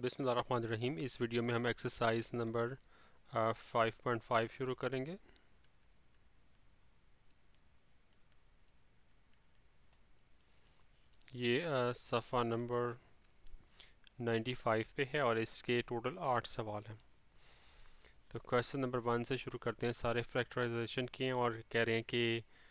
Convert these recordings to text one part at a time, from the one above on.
बिस्मिल्लाहिर्रहमानिर्रहीम। इस वीडियो में हम एक्सरसाइज नंबर 5.5 शुरू करेंगे। ये सफ़ा नंबर 95 पे है और इसके टोटल 8 सवाल हैं। तो क्वेश्चन नंबर 1 से शुरू करते हैं। सारे फैक्टराइजेशन किए हैं और कह रहे हैं कि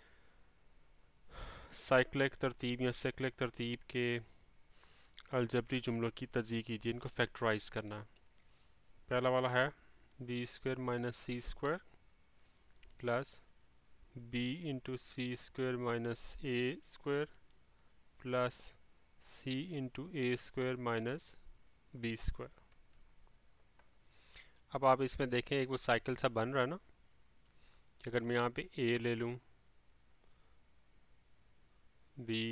साइक्लिक तरतीब या साइक्लिक तरतीब के अलजबरी जुमलों की तज्ज़ीह कीजिए, इनको फैक्टराइज करना है। पहला वाला है B square minus C square plus B into C square minus A square plus C into A square minus B square. अब आप इसमें देखें, एक वो साइकिल सा बन रहा है ना, कि अगर मैं यहाँ पे ए ले लूँ, बी,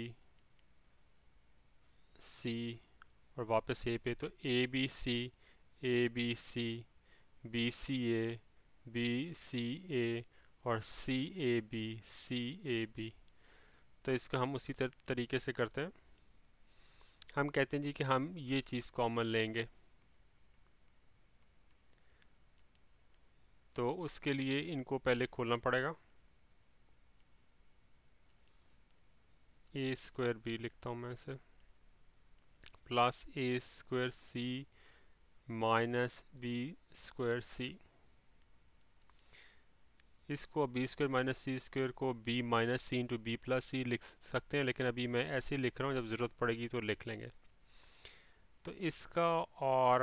सी और वापस ए पे, तो A B C, A B C, B C A, B C A और C A B, C A B. तो इसको हम उसी तरीके से करते हैं। हम कहते हैं जी कि हम ये चीज़ कॉमन लेंगे, तो उसके लिए इनको पहले खोलना पड़ेगा। ए स्क्वायर बी लिखता हूँ मैं इसे, plus A square C minus B square C. इसको B square minus C square को B minus C into B plus C लिख सकते हैं, लेकिन अभी मैं ऐसे ही लिख रहा हूँ, जब ज़रूरत पड़ेगी तो लिख लेंगे। तो इसका और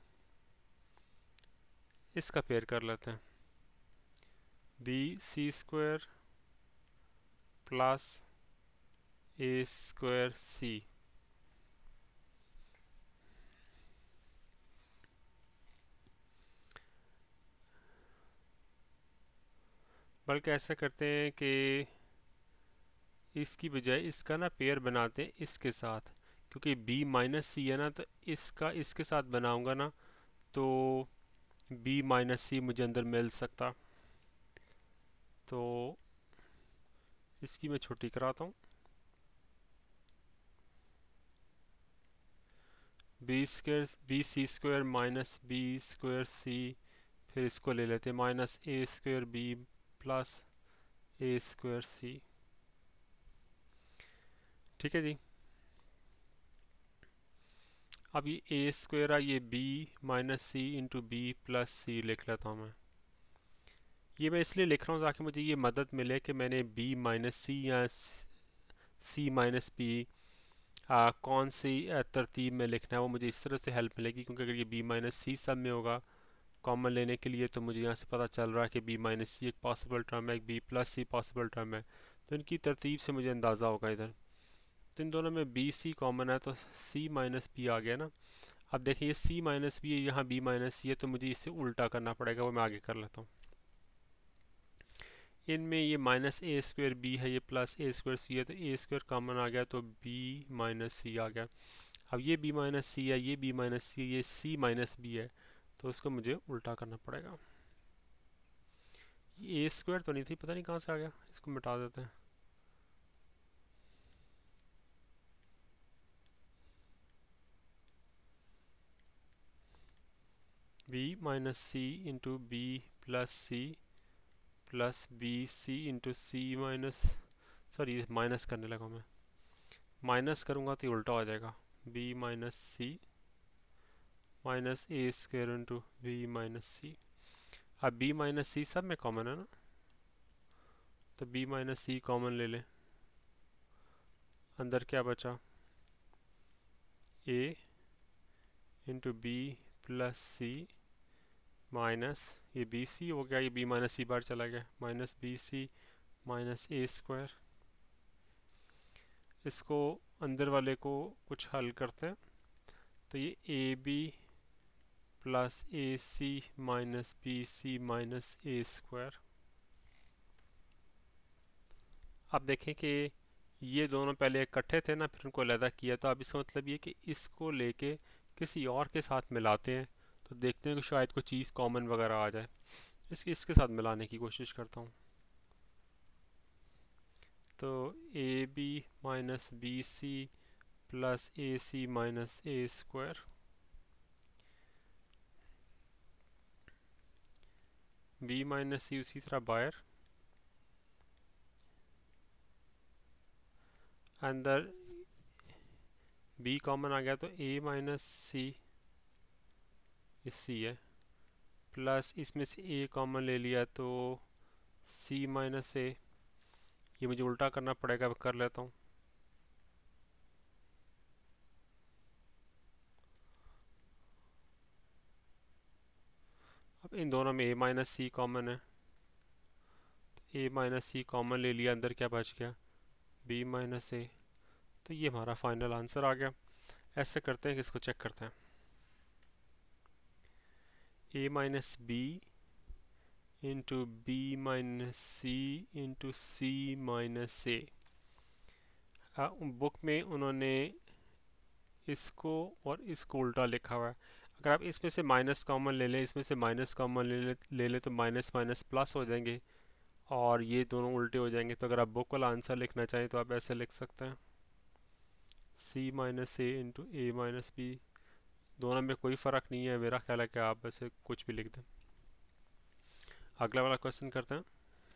इसका पेयर कर लेते हैं, B C square plus A square C. बल्कि ऐसा करते हैं कि इसकी बजाय इसका ना पेयर बनाते हैं इसके साथ, क्योंकि b माइनस सी है ना, तो इसका इसके साथ बनाऊंगा ना, तो b माइनस सी मुझे अंदर मिल सकता। तो इसकी मैं छोटी कराता हूँ, B square B C square minus B square C, फिर इसको ले लेते हैं minus A square B plus A square C. ठीक है जी। अब ये ए स्क्वायर है, ये B minus C into B plus C लिख लेता हूँ मैं। ये मैं इसलिए लिख रहा हूँ ताकि मुझे ये मदद मिले कि मैंने बी माइनस सी या सी माइनस बी कौन सी तरतीब में लिखना है, वो मुझे इस तरह से हेल्प मिलेगी। क्योंकि अगर ये बी माइनस सी सब में होगा कॉमन लेने के लिए, तो मुझे यहाँ से पता चल रहा है कि बी माइनस सी एक पॉसिबल टर्म है, एक B plus C possible term है, तो इनकी तरतीब से मुझे अंदाज़ा होगा इधर। तो इन दोनों में बी सी कॉमन है, तो सी माइनस बी आ गया ना। अब देखिए, ये सी माइनस बी है, यहाँ बी माइनस सी है, तो मुझे इसे उल्टा करना पड़ेगा, वो मैं आगे कर लेता हूँ। इनमें ये माइनस ए स्क्वायर बी है, ये प्लस ए स्क्वायर सी है, तो ए स्क्वायर कॉमन आ गया, तो बी माइनस सी आ गया। अब ये बी माइनस सी है, ये बी माइनस सी है, ये सी माइनस बी है, तो उसको मुझे उल्टा करना पड़ेगा। ये ए स्क्वायर तो नहीं थी, पता नहीं कहाँ से आ गया, इसको मिटा देते हैं। B minus C into B plus C plus B C into C minus, sorry minus करने लगा मैं, माइनस करूँगा तो ये उल्टा हो जाएगा, B minus C minus A square into B minus C. अब बी माइनस सी सब में कॉमन है ना, तो बी माइनस सी कॉमन ले लें। अंदर क्या बचा, A into B plus C minus ये बी सी हो गया, ये बी माइनस सी बार चला गया, minus B C minus A square. इसको अंदर वाले को कुछ हल करते हैं, तो ये A B plus A C minus B C minus A square. अब देखें कि ये दोनों पहले इकट्ठे थे ना, फिर उनको अलहदा किया, तो अब इसका मतलब ये कि इसको लेके किसी और के साथ मिलाते हैं, तो देखते हैं कि शायद कोई चीज़ कॉमन वगैरह आ जाए। इसके साथ मिलाने की कोशिश करता हूँ। तो A B minus B C plus A C minus A square. B minus C उसी तरह बाहर, अंदर बी कॉमन आ गया तो ए माइनस सी, ये सी है, प्लस इसमें से ए कॉमन ले लिया तो सी माइनस ए। ये मुझे उल्टा करना पड़ेगा, अब कर लेता हूँ। अब इन दोनों में ए माइनस सी कॉमन है, ए माइनस सी कॉमन ले लिया, अंदर क्या बच गया, बी माइनस ए। तो ये हमारा फाइनल आंसर आ गया। ऐसे करते हैं कि इसको चेक करते हैं। A minus B into B minus C into C minus A. Book में उन्होंने इसको और इसको उल्टा लिखा हुआ है। अगर आप इसमें से माइनस कॉमन ले लें, इसमें से माइनस कॉमन ले लें तो माइनस माइनस प्लस हो जाएंगे और ये दोनों उल्टे हो जाएंगे। तो अगर आप बुक वाला आंसर लिखना चाहें तो आप ऐसे लिख सकते हैं, C minus A into A minus B. दोनों में कोई फ़र्क नहीं है, मेरा ख्याल है कि आप वैसे कुछ भी लिख दें। अगला वाला क्वेश्चन करते हैं।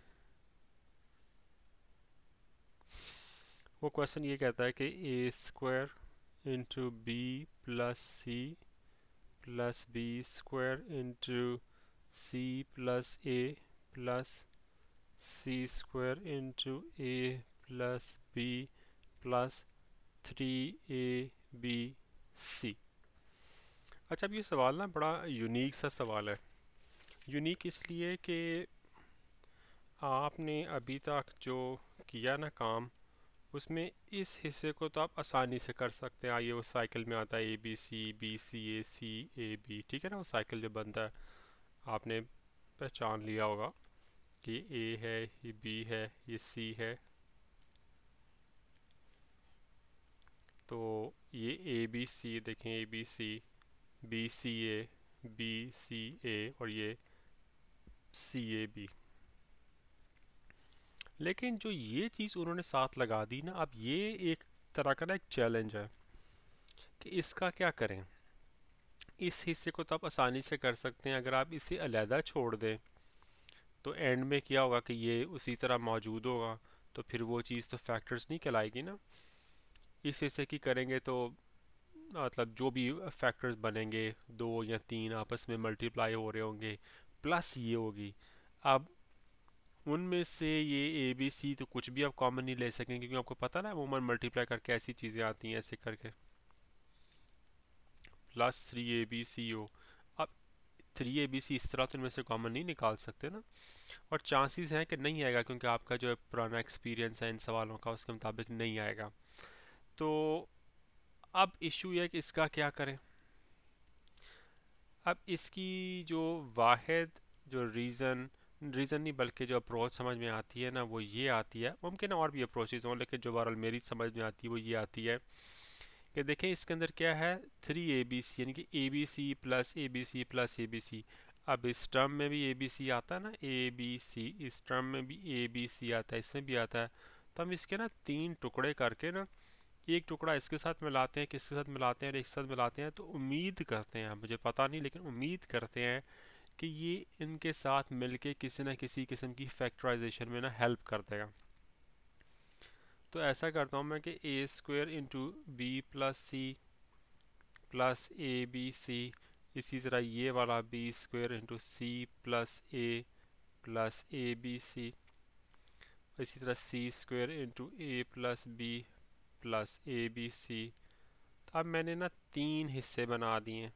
वो क्वेश्चन ये कहता है कि A square into B plus C plus B square into C plus A plus C square into A plus B plus 3ab अच्छा, अब ये सवाल ना बड़ा यूनिक सा सवाल है। यूनिक इसलिए कि आपने अभी तक जो किया ना काम, उसमें इस हिस्से को तो आप आसानी से कर सकते हैं। आइए, वो साइकिल में आता है ABC BCA CAB, ठीक है ना, वो साइकिल जो बनता है आपने पहचान लिया होगा कि ए है, ये बी है, ये सी है। तो ये ABC देखें, ABC BCA BCA और ये CAB। लेकिन जो ये चीज़ उन्होंने साथ लगा दी ना, अब ये एक तरह का ना एक चैलेंज है कि इसका क्या करें। इस हिस्से को तो आप आसानी से कर सकते हैं, अगर आप इसे अलहदा छोड़ दें तो एंड में क्या होगा कि ये उसी तरह मौजूद होगा, तो फिर वो चीज़ तो फैक्टर्स नहीं कहलाएगी ना। इस हिस्से की करेंगे तो मतलब जो भी फैक्टर्स बनेंगे, 2 या 3 आपस में मल्टीप्लाई हो रहे होंगे, प्लस ये होगी। अब उनमें से ये ए बी सी तो कुछ भी आप कॉमन नहीं ले सकेंगे, क्योंकि आपको पता ना अमूमन मल्टीप्लाई करके ऐसी चीज़ें आती हैं, ऐसे करके +3 ABC हो। अब 3 ABC इस तरह तो इनमें से कॉमन नहीं निकाल सकते ना, और चांसेस हैं कि नहीं आएगा, क्योंकि आपका जो पुराना एक्सपीरियंस है इन सवालों का उसके मुताबिक नहीं आएगा। तो अब इशू ये है कि इसका क्या करें। अब इसकी जो वाहिद जो रीज़न नहीं बल्कि जो अप्रोच समझ में आती है ना, वो ये आती है। मुमकिन है और भी अप्रोचेज़ हों, लेकिन जो बहरहाल मेरी समझ में आती है वो ये आती है कि देखें इसके अंदर क्या है, 3 ABC, यानी कि ABC plus ABC plus ABC। अब इस टर्म में भी ABC आता है ना, ABC, इस टर्म में भी ABC आता है, इसमें भी आता है। तो हम इसके ना 3 टुकड़े करके ना, एक टुकड़ा इसके साथ मिलाते हैं, किसके साथ मिलाते हैं, और एक साथ मिलाते हैं। तो उम्मीद करते हैं, मुझे पता नहीं लेकिन उम्मीद करते हैं कि ये इनके साथ मिलके किसी न किसी किस्म की फैक्टराइजेशन में ना हेल्प कर देगा। तो ऐसा करता हूँ मैं कि A square into B plus C plus A B C, इसी तरह ये वाला B square into C plus A plus A B C, इसी तरह C square into A plus B plus A B C. अब मैंने ना 3 हिस्से बना दिए।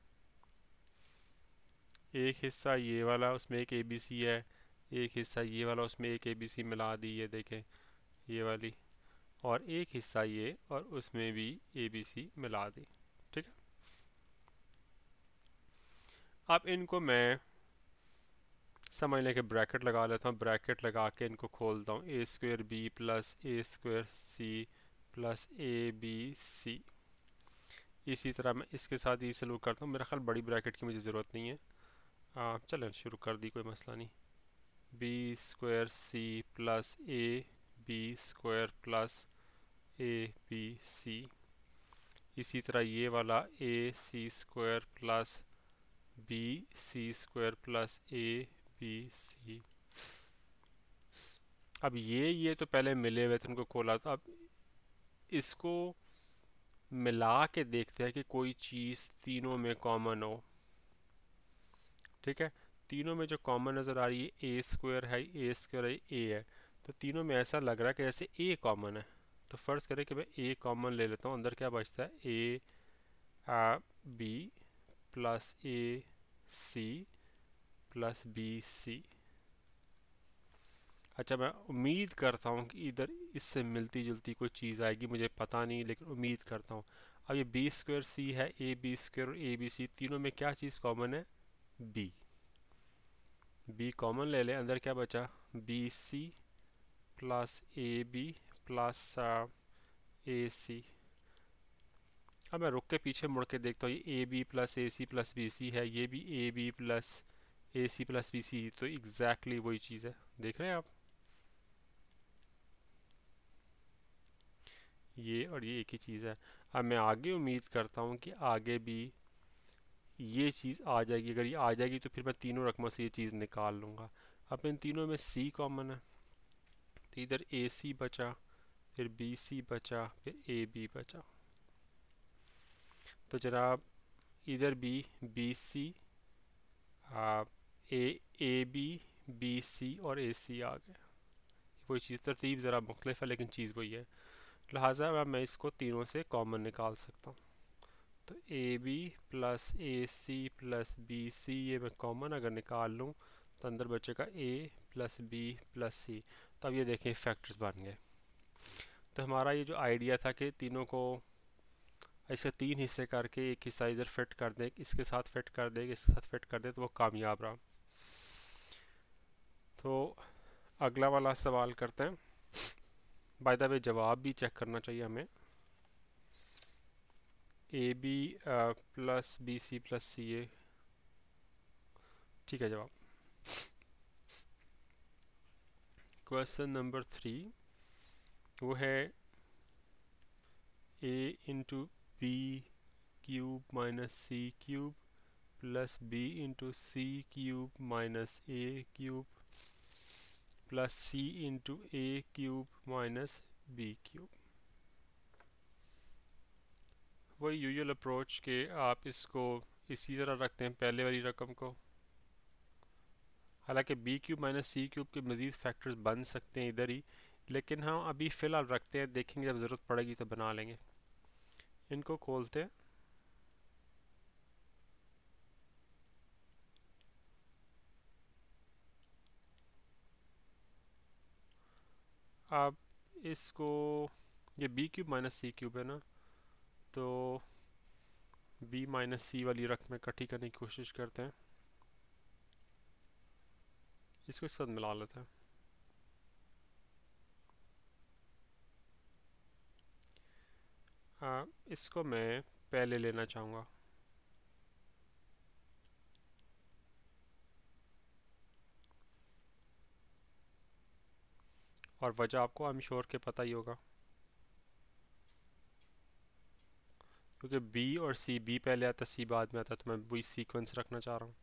एक हिस्सा ये वाला, उसमें एक ए बी सी है, एक हिस्सा ये वाला, उसमें एक ए बी सी मिला दी, ये देखें ये वाली, और एक हिस्सा ये और उसमें भी ए बी सी मिला दी। ठीक है, अब इनको मैं समझ लें कि ब्रैकेट लगा लेता हूँ। ब्रैकेट लगा के इनको खोलता हूँ, A square B plus A square C plus A B C. इसी तरह मैं इसके साथ ये सलूक करता हूँ। मेरा ख्याल बड़ी ब्रैकेट की मुझे ज़रूरत नहीं है। चलें शुरू कर दी, कोई मसला नहीं। B square C plus A B square plus A B C, इसी तरह ये वाला A C square plus B C square plus A B C. अब ये तो पहले मिले हुए थे, उनको खोला था। अब इसको मिला के देखते हैं कि कोई चीज़ तीनों में कॉमन हो। ठीक है, तीनों में जो कॉमन नज़र आ रही है ए स्क्वायर है, ए स्क्वायर है, ए है। तो तीनों में ऐसा लग रहा है कि जैसे ए कॉमन है। तो फर्ज करें कि मैं ए कॉमन ले लेता हूँ, अंदर क्या बचता है, A B plus A C plus B C. अच्छा, मैं उम्मीद करता हूँ कि इधर इससे मिलती जुलती कोई चीज़ आएगी, मुझे पता नहीं लेकिन उम्मीद करता हूँ। अब ये बी स्क्वायर सी है, ए बी स्क्वायर और ए बी सी, तीनों में क्या चीज़ कॉमन है, बी। बी कॉमन ले लें, अंदर क्या बचा, B C plus A B plus A C. अब मैं रुक के पीछे मुड़ के देखता हूँ, ये A B plus A C plus B C है, ये भी A B plus A C plus B C, तो एग्जैक्टली वही चीज़ है। देख रहे हैं आप, ये और ये एक ही चीज़ है। अब मैं आगे उम्मीद करता हूँ कि आगे भी ये चीज़ आ जाएगी। अगर ये आ जाएगी तो फिर मैं तीनों रकमों से ये चीज़ निकाल लूँगा। अब इन तीनों में सी कॉमन है, तो इधर ए सी बचा, फिर बी सी बचा, फिर ए बी बचा। तो जनाब इधर भी B C A B B C और ए सी आ गए। वही चीज़, तरतीब ज़रा मुख्तलिफ है लेकिन चीज़ वही है। लिहाजा अब मैं इसको तीनों से कॉमन निकाल सकता हूँ। तो A B plus A C plus B C, ये मैं कॉमन अगर निकाल लूँ तो अंदर बचेगा A plus B plus C. तो अब ये देखें फैक्टर्स बन गए। तो हमारा ये जो आइडिया था कि तीनों को ऐसे तीन हिस्से करके एक हिस्सा इधर फिट कर दें, इसके साथ फिट कर दें, इसके साथ फिट कर दें, तो वो कामयाब रहा। तो अगला वाला सवाल करते हैं। बाय द वे जवाब भी चेक करना चाहिए हमें। A B plus B C plus C A, ठीक है जवाब। क्वेश्चन नंबर 3 वो है A into B cube minus C cube plus B into C cube minus A cube plus C into A cube minus B cube. वही usual approach के आप इसको इसी तरह रखते हैं पहले वाली रकम को। हालांकि B cube minus C cube के मज़ीद फैक्टर्स बन सकते हैं इधर ही, लेकिन हम अभी फ़िलहाल रखते हैं, देखेंगे जब ज़रूरत पड़ेगी तो बना लेंगे। इनको खोलते हैं। अब इसको, ये B cube minus C cube है ना, तो बी माइनस सी वाली रकम इकट्ठी करने की कोशिश करते हैं। इसको इसके साथ मिला लेते हैं। इसको मैं पहले लेना चाहूँगा, और वजह आपको आई एम श्योर के पता ही होगा, क्योंकि बी और सी, बी पहले आता सी बाद में आता, तो मैं वही सीक्वेंस रखना चाह रहा हूँ।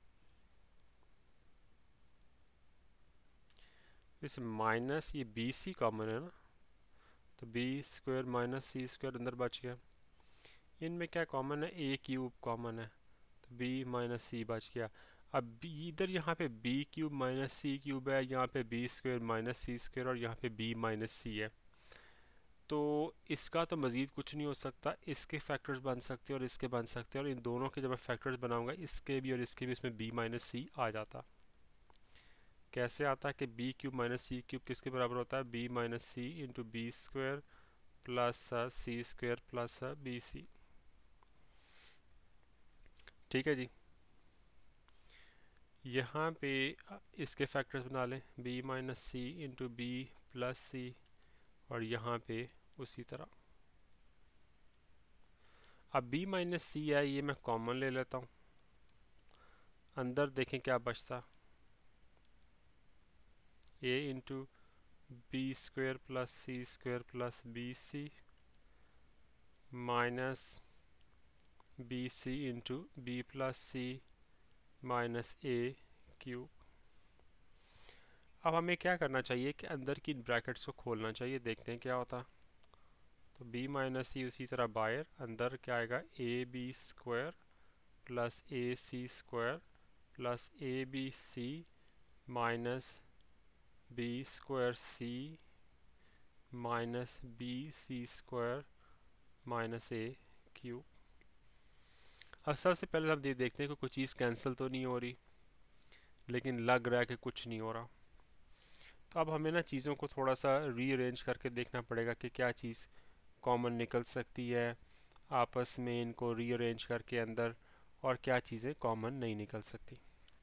इस माइनस ये बी सी कॉमन है ना, तो B square minus C square अंदर बच गया। इनमें क्या कॉमन है, ए क्यूब कॉमन है, तो बी माइनस सी बच गया। अब इधर यहाँ पे B cube minus C cube है, यहाँ पे B square minus C square और यहाँ पे बी माइनस सी है। तो इसका तो मज़ीद कुछ नहीं हो सकता, इसके फैक्टर्स बन सकते हैं और इसके बन सकते हैं, और इन दोनों के जब मैं फैक्टर्स बनाऊंगा इसके भी और इसके भी, इसमें बी माइनस सी आ जाता। कैसे आता है कि B cube minus C cube किसके बराबर होता है, B minus C into B square plus C square plus B C. ठीक है जी। यहाँ पे इसके फैक्टर्स बना लें, B minus C into B plus C, और यहाँ पे उसी तरह। अब बी माइनस सी है, ये मैं कॉमन ले लेता हूँ, अंदर देखें क्या बचता, A into B square plus C square plus B C minus B C into B plus C minus A cube. अब हमें क्या करना चाहिए कि अंदर की ब्रैकेट्स को खोलना चाहिए, देखते हैं क्या होता है। तो b माइनस सी उसी तरह बाहर, अंदर क्या आएगा A B square plus A C square plus A B C minus B square C minus B C square minus A cube. अब सबसे पहले हम देखते हैं कि कोई चीज़ कैंसिल तो नहीं हो रही, लेकिन लग रहा है कि कुछ नहीं हो रहा। तो अब हमें ना चीज़ों को थोड़ा सा रीअरेंज करके देखना पड़ेगा कि क्या चीज़ कॉमन निकल सकती है आपस में, इनको रीअरेंज करके अंदर, और क्या चीज़ें कॉमन नहीं निकल सकती।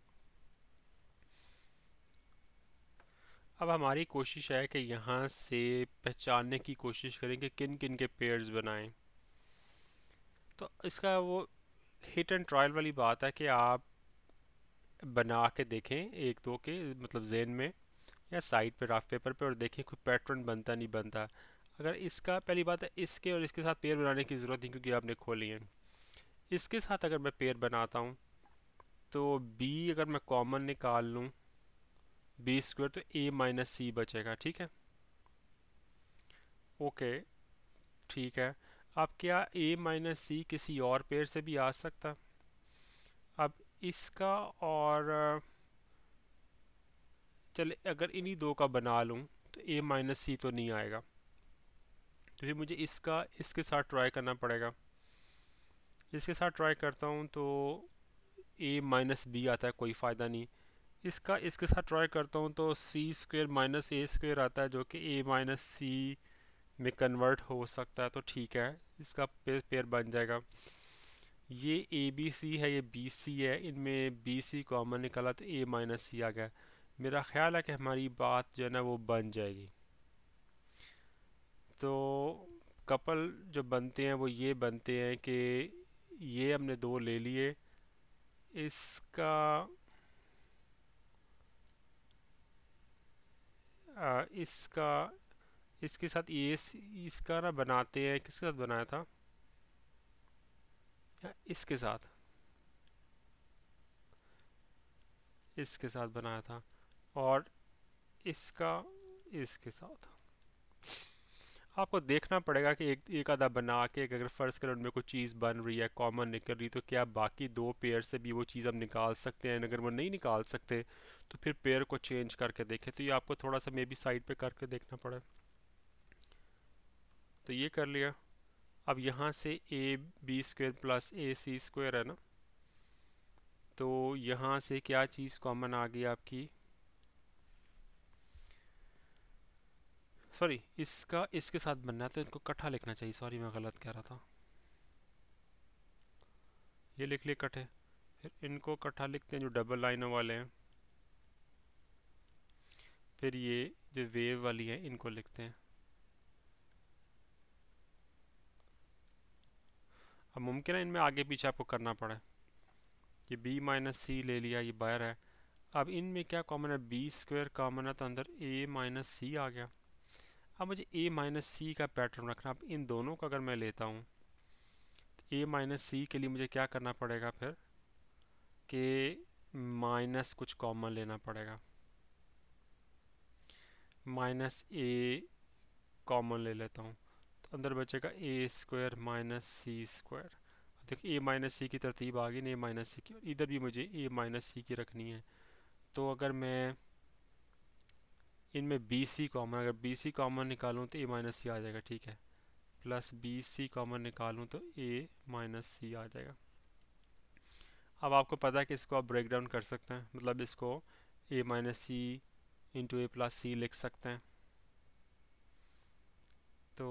अब हमारी कोशिश है कि यहाँ से पहचानने की कोशिश करें कि किन किन के पेयर्स बनाएं। तो इसका वो हिट एंड ट्रायल वाली बात है कि आप बना के देखें एक दो के, मतलब जेन में या साइड पे रफ पेपर पे, और देखें कोई पैटर्न बनता नहीं बनता। अगर इसका, पहली बात है इसके और इसके साथ पेयर बनाने की ज़रूरत नहीं क्योंकि आपने खोली है। इसके साथ अगर मैं पेयर बनाता हूँ तो b अगर मैं कॉमन निकाल लूँ बी स्क्वायर, तो a माइनस सी बचेगा, ठीक है। ओके, ठीक है। अब क्या a माइनस सी किसी और पेयर से भी आ सकता? अब इसका और चले अगर इन्हीं दो का बना लूँ तो a माइनस सी तो नहीं आएगा, तो फिर मुझे इसका इसके साथ ट्राई करना पड़ेगा। इसके साथ ट्राई करता हूँ तो a माइनस बी आता है, कोई फ़ायदा नहीं। इसका इसके साथ ट्राई करता हूँ तो C square minus A square आता है, जो कि a माइनस सी में कन्वर्ट हो सकता है, तो ठीक है, इसका पेयर बन जाएगा। ये ए बी सी है, ये बी सी है, इनमें बी सी कॉमन निकाला तो a माइनस सी आ गया। मेरा ख्याल है कि हमारी बात जो है ना वो बन जाएगी। तो कपल जो बनते हैं वो ये बनते हैं कि ये हमने दो ले लिए, इसका इसका इसके साथ ये इसका ना बनाते हैं, किसके साथ बनाया था, इसके साथ, इसके साथ बनाया था, और इसका इसके साथ। आपको देखना पड़ेगा कि एक आधा बना के अगर फर्स्ट कलर में कोई चीज़ बन रही है, कॉमन निकल रही, तो क्या बाकी दो पेयर से भी वो चीज़ हम निकाल सकते हैं। अगर वो नहीं निकाल सकते तो फिर पेयर को चेंज करके देखें। तो ये आपको थोड़ा सा मे बी साइड पे करके देखना पड़े। तो ये कर लिया। अब यहाँ से A B square plus A C square है ना, तो यहाँ से क्या चीज़ कॉमन आ गई आपकी, सॉरी इसका इसके साथ बनना है तो इनको इकट्ठा लिखना चाहिए, सॉरी मैं गलत कह रहा था, ये लिख लिए इकट्ठे। फिर इनको इकट्ठा लिखते हैं जो डबल लाइनों वाले हैं, फिर ये जो वेव वाली है इनको लिखते हैं। अब मुमकिन है इनमें आगे पीछे आपको करना पड़े। ये b माइनस सी ले लिया, ये बाहर है। अब इनमें क्या कॉमन है, बी स्क्वायर कॉमन है, तो अंदर a माइनस सी आ गया। अब मुझे a माइनस सी का पैटर्न रखना। अब इन दोनों का अगर मैं लेता हूँ तो a माइनस सी के लिए मुझे क्या करना पड़ेगा फिर, कि माइनस कुछ कॉमन लेना पड़ेगा, माइनस a कॉमन ले लेता हूँ, तो अंदर बचेगा a square minus C square. देखिए a माइनस सी की तरतीब आ गई, नहीं a माइनस सी की, इधर भी मुझे a माइनस सी की रखनी है। तो अगर मैं इनमें बी सी कॉमन, अगर बी सी कॉमन निकालूँ तो a माइनस सी आ जाएगा, ठीक है। प्लस बी सी कॉमन निकालूँ तो a माइनस सी आ जाएगा। अब आपको पता है कि इसको आप ब्रेक डाउन कर सकते हैं, मतलब इसको a minus C into A plus C लिख सकते हैं। तो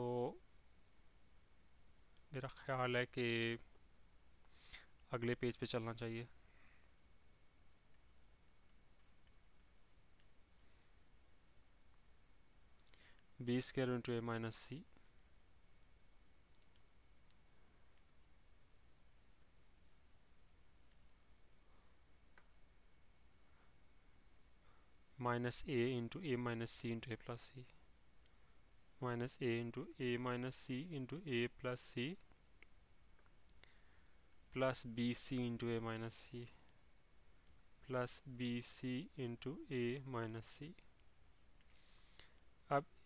मेरा ख्याल है कि अगले पेज पे चलना चाहिए। B square into A minus C minus A into A minus C into A plus C, minus A into A minus C into A plus C plus B C into A minus C plus B C into A minus C.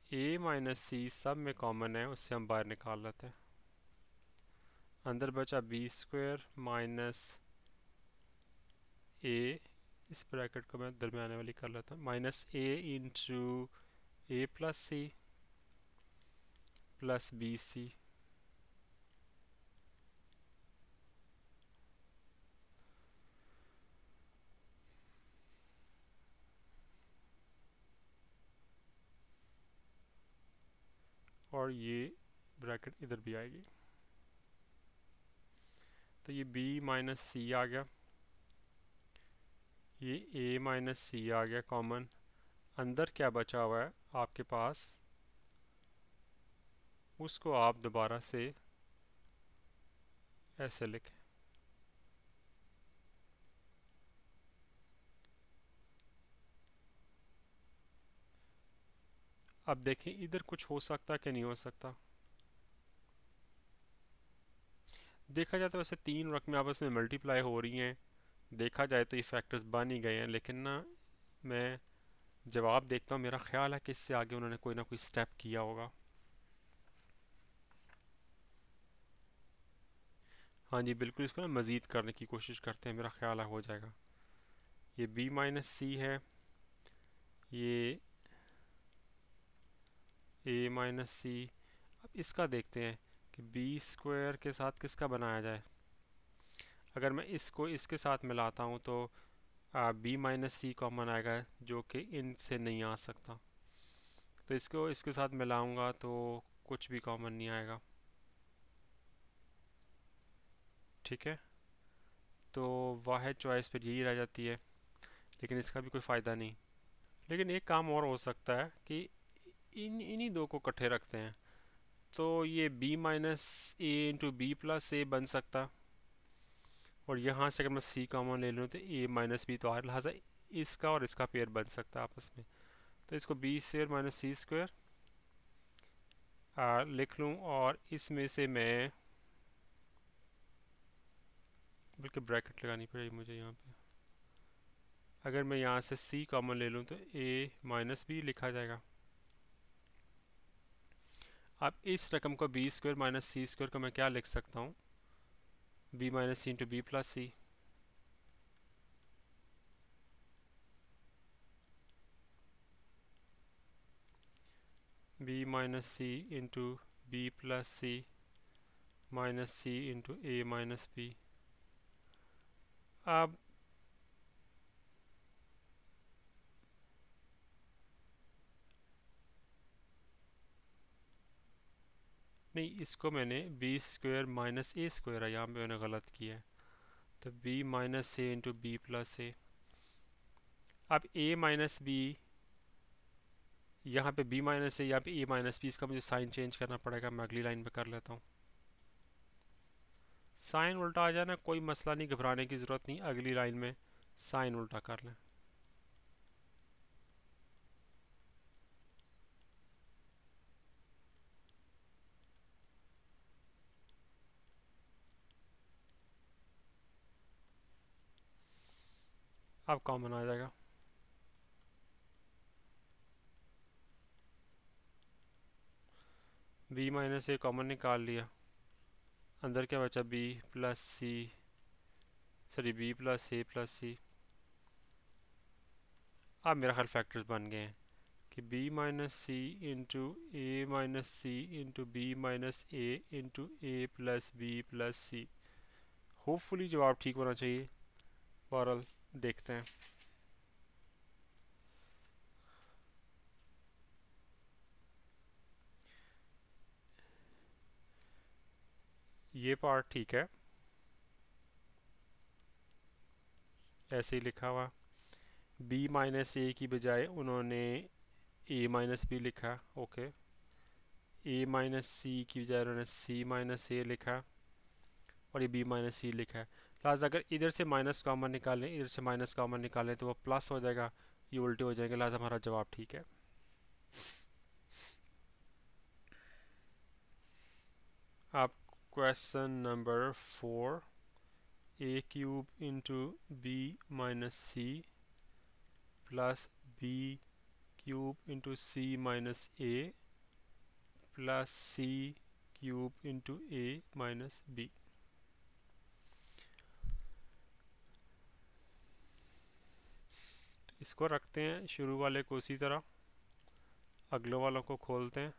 A minus C सब में common है, उससे हम बाहर निकाल लेते हैं। अंदर बचा बी स्क्वायर माइनस ए, इस ब्रैकेट को मैं दरमियाने वाली कर लेता हूँ, minus A into A plus C plus B C. और ये ब्रैकेट इधर भी आएगी, तो ये b माइनस सी आ गया, ये a माइनस सी आ गया कॉमन। अंदर क्या बचा हुआ है आपके पास, उसको आप दोबारा से ऐसे लिखें। अब देखें इधर कुछ हो सकता कि नहीं हो सकता। देखा जाए तो वैसे तीन रकमें आपस में मल्टीप्लाई हो रही हैं, देखा जाए तो ये फैक्टर्स बन ही गए हैं, लेकिन ना मैं जवाब देखता हूँ, मेरा ख्याल है कि इससे आगे उन्होंने कोई ना कोई स्टेप किया होगा। हाँ जी बिल्कुल, इसको ना मज़ीद करने की कोशिश करते हैं, मेरा ख्याल है हो जाएगा। ये b माइनस सी है, ये a माइनस सी। अब इसका देखते हैं कि बी स्क्वायर के साथ किसका बनाया जाए। अगर मैं इसको इसके साथ मिलाता हूँ तो बी माइनस सी कॉमन आएगा, जो कि इनसे नहीं आ सकता। तो इसको इसके साथ मिलाऊंगा तो कुछ भी कॉमन नहीं आएगा। ठीक है, तो वाहिद चॉइस फिर यही रह जाती है, लेकिन इसका भी कोई फ़ायदा नहीं। लेकिन एक काम और हो सकता है कि इन्हीं दो को इकट्ठे रखते हैं, तो ये b minus A into B plus A बन सकता, और यहाँ से अगर मैं c कॉमन ले लूँ तो a माइनस बी तो आ, लिहाजा इसका और इसका पेयर बन सकता है आपस में। तो इसको b square minus C square लिख लूँ, और इसमें से मैं बल्कि ब्रैकेट लगानी पड़ेगी मुझे यहाँ पे। अगर मैं यहाँ से c कॉमन ले लूँ तो a माइनस बी लिखा जाएगा। अब इस रकम को b square minus C square को मैं क्या लिख सकता हूँ, b minus C into B plus C. b minus C into B plus C minus C into A minus B. अब नहीं, इसको मैंने B square minus A square है, यहाँ पे मैंने गलत किया है, तो b minus A into B plus A. अब a माइनस बी, यहाँ पे b माइनस ए, यहाँ पे a माइनस बी, इसका मुझे साइन चेंज करना पड़ेगा, मैं अगली लाइन पे कर लेता हूँ। साइन उल्टा आ जाना कोई मसला नहीं, घबराने की ज़रूरत नहीं, अगली लाइन में साइन उल्टा कर लें। अब कॉमन आ जाएगा, b माइनस ए कॉमन निकाल लिया, अंदर क्या बचा b plus C, sorry b plus A plus C. अब मेरा ख्याल फैक्टर्स बन गए हैं कि b minus C into A minus C into B minus A into A plus B plus C. Hopefully जवाब ठीक होना चाहिए, बहरहाल देखते हैं। ये पार्ट ठीक है, ऐसे ही लिखा हुआ। b माइनस ए की बजाय उन्होंने a माइनस बी लिखा, ओके। a माइनस सी की बजाय उन्होंने c माइनस ए लिखा, और ये b माइनस सी लिखा है। लिहाजा अगर इधर से माइनस कॉमन निकालें, इधर से माइनस कॉमन निकालें तो वो प्लस हो जाएगा, ये उल्टे हो जाएंगे, लिहाजा हमारा जवाब ठीक है। अब question number 4, a cube into B minus C plus B cube into C minus A plus C cube into A minus B. इसको रखते हैं शुरू वाले को उसी तरह, अगले वालों को खोलते हैं।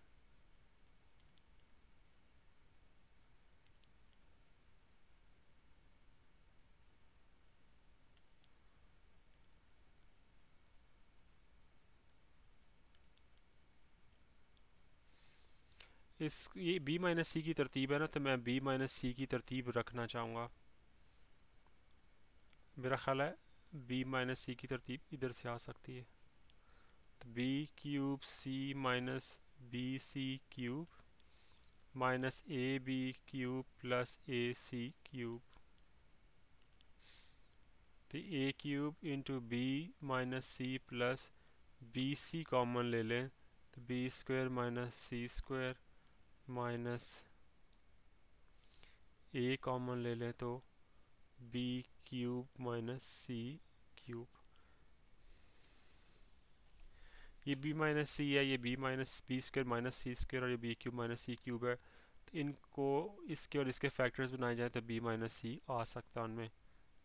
ये बी माइनस सी की तरतीब है ना, तो मैं बी माइनस सी की तरतीब रखना चाहूँगा। मेरा ख्याल है बी माइनस सी की तरतीब इधर से आ सकती है, तो B cube C minus B C cube minus A B cube plus A C cube. तो A cube into B minus C plus B C common ले लें, तो B square minus C square minus A common ले लें तो B cube minus C cube. ये B minus C है, ये B square minus C square और ये B cube minus C cube है। तो इनको इसके और इसके फैक्टर्स बनाए जाए तो बी माइनस सी आ सकता है उनमें।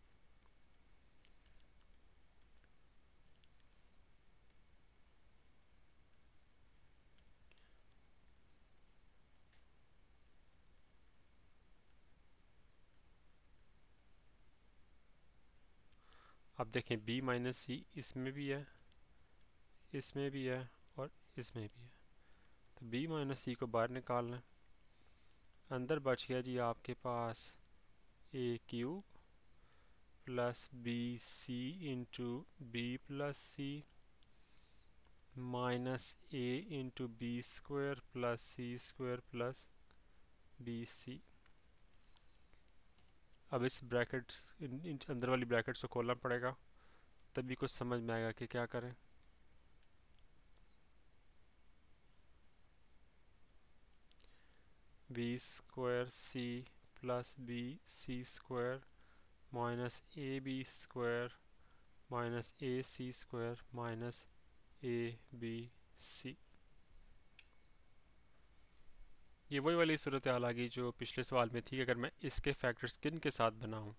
अब देखें बी माइनस सी इसमें भी है, इसमें भी है और इसमें भी है, तो बी माइनस सी को बाहर निकाल लें। अंदर बच गया जी आपके पास A cube plus B C into B plus C minus A into B square plus C square plus B C. अब इस ब्रैकेट इन अंदर वाली ब्रैकेट्स को खोलना पड़ेगा, तभी कुछ समझ में आएगा कि क्या करें। B square C plus B C square minus A B square minus A C square minus A B C. ये वही वाली सूरत हाल आ गई जो पिछले सवाल में थी, अगर मैं इसके फैक्टर्स किन के साथ बनाऊं।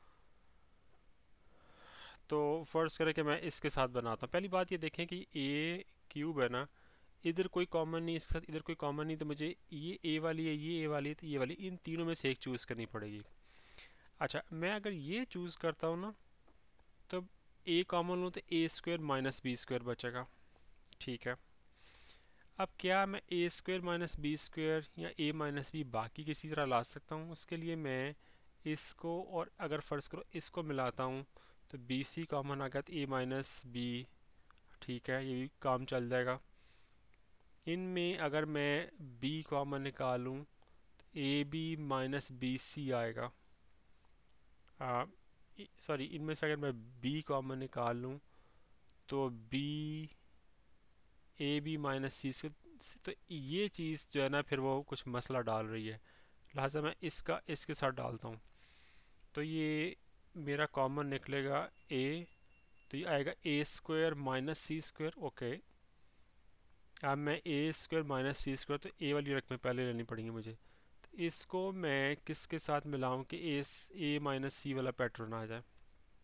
तो फर्स्ट करें कि मैं इसके साथ बनाता हूँ। पहली बात ये देखें कि ए क्यूब है ना, इधर कोई कॉमन नहीं, इसके साथ इधर कोई कॉमन नहीं, तो मुझे ये ए वाली है, ये ए वाली है, तो ये वाली, इन तीनों में से एक चूज़ करनी पड़ेगी। अच्छा, मैं अगर ये चूज़ करता हूँ ना, तो ए कॉमन लूँ तो A square minus B square बचेगा। ठीक है, अब क्या मैं A square minus B square या ए माइनस बी बाकी किसी तरह ला सकता हूँ? उसके लिए मैं इसको और अगर फ़र्ज़ करो इसको मिलाता हूँ, तो बी सी कॉमन आ गया तो ए माइनस बी, ठीक है, ये भी काम चल जाएगा। इनमें अगर मैं बी कॉमन निकालूँ तो A B minus B C आएगा। सॉरी, इनमें से अगर मैं बी कॉमन निकाल लूँ तो B A B minus C से, तो ये चीज़ जो है ना फिर वो कुछ मसला डाल रही है, लिहाजा मैं इसका इसके साथ डालता हूँ। तो ये मेरा कॉमन निकलेगा ए, तो ये आएगा A square minus C square. Okay, अब मैं A square minus C square, तो ए वाली रकमें पहले लेनी पड़ेंगी मुझे, तो इसको मैं किसके साथ मिलाऊं कि ए माइनस सी वाला पैटर्न आ जाए।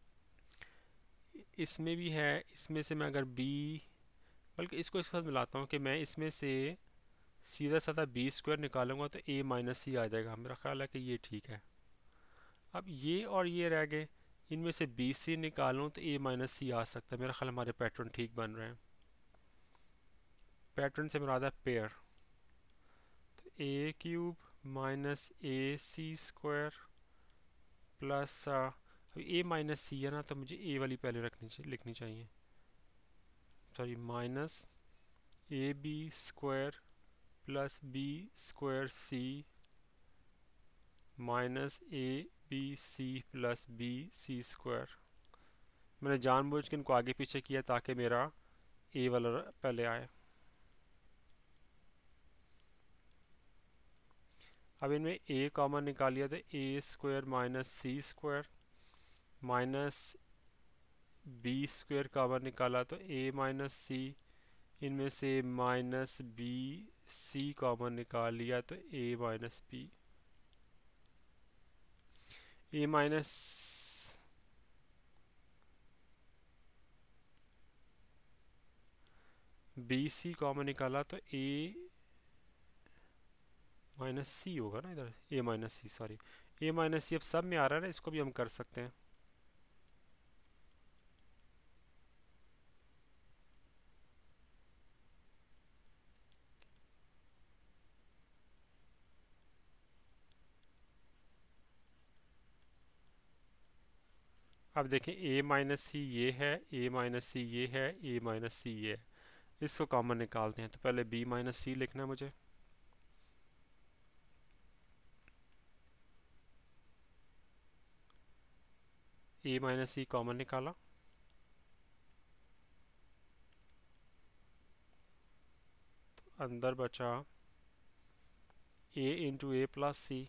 इसमें भी है, इसमें से मैं अगर बी, बल्कि इसको इसके साथ मिलाता हूँ कि मैं इसमें से सीधा साधा बी स्क्वायर निकालूंगा तो ए माइनस सी आ जाएगा। मेरा ख्याल है कि ये ठीक है। अब ये और ये रह गए, इनमें से बी सी निकालूँ तो ए माइनस सी आ सकता है। मेरा ख्याल हमारे पैटर्न ठीक बन रहे हैं। पैटर्न से मुराद है पेयर, तो A cube minus A C square plus A minus C है ना, तो मुझे ए वाली पहले लिखनी चाहिए, sorry, minus A B square plus B square C minus A B C plus B C square. मैंने जानबूझ के इनको आगे पीछे किया ताकि मेरा ए वाला पहले आए। अब इनमें ए कॉमन निकालिए तो A square minus C square minus B square common निकाला तो ए माइनस सी इनमें से माइनस बी सी कॉमन निकाल लिया तो A minus B, A minus B C common निकाला तो ए माइनस सी होगा ना इधर, A minus C sorry, A minus C अब सब में आ रहा है ना, इसको भी हम कर सकते हैं। अब देखें ए माइनस सी ये है, ए माइनस सी ये है, ए माइनस सी ये है, इसको कॉमन निकालते हैं। तो पहले बी माइनस सी लिखना है मुझे, ए माइनस सी कॉमन निकाला, अंदर बचा A into A plus C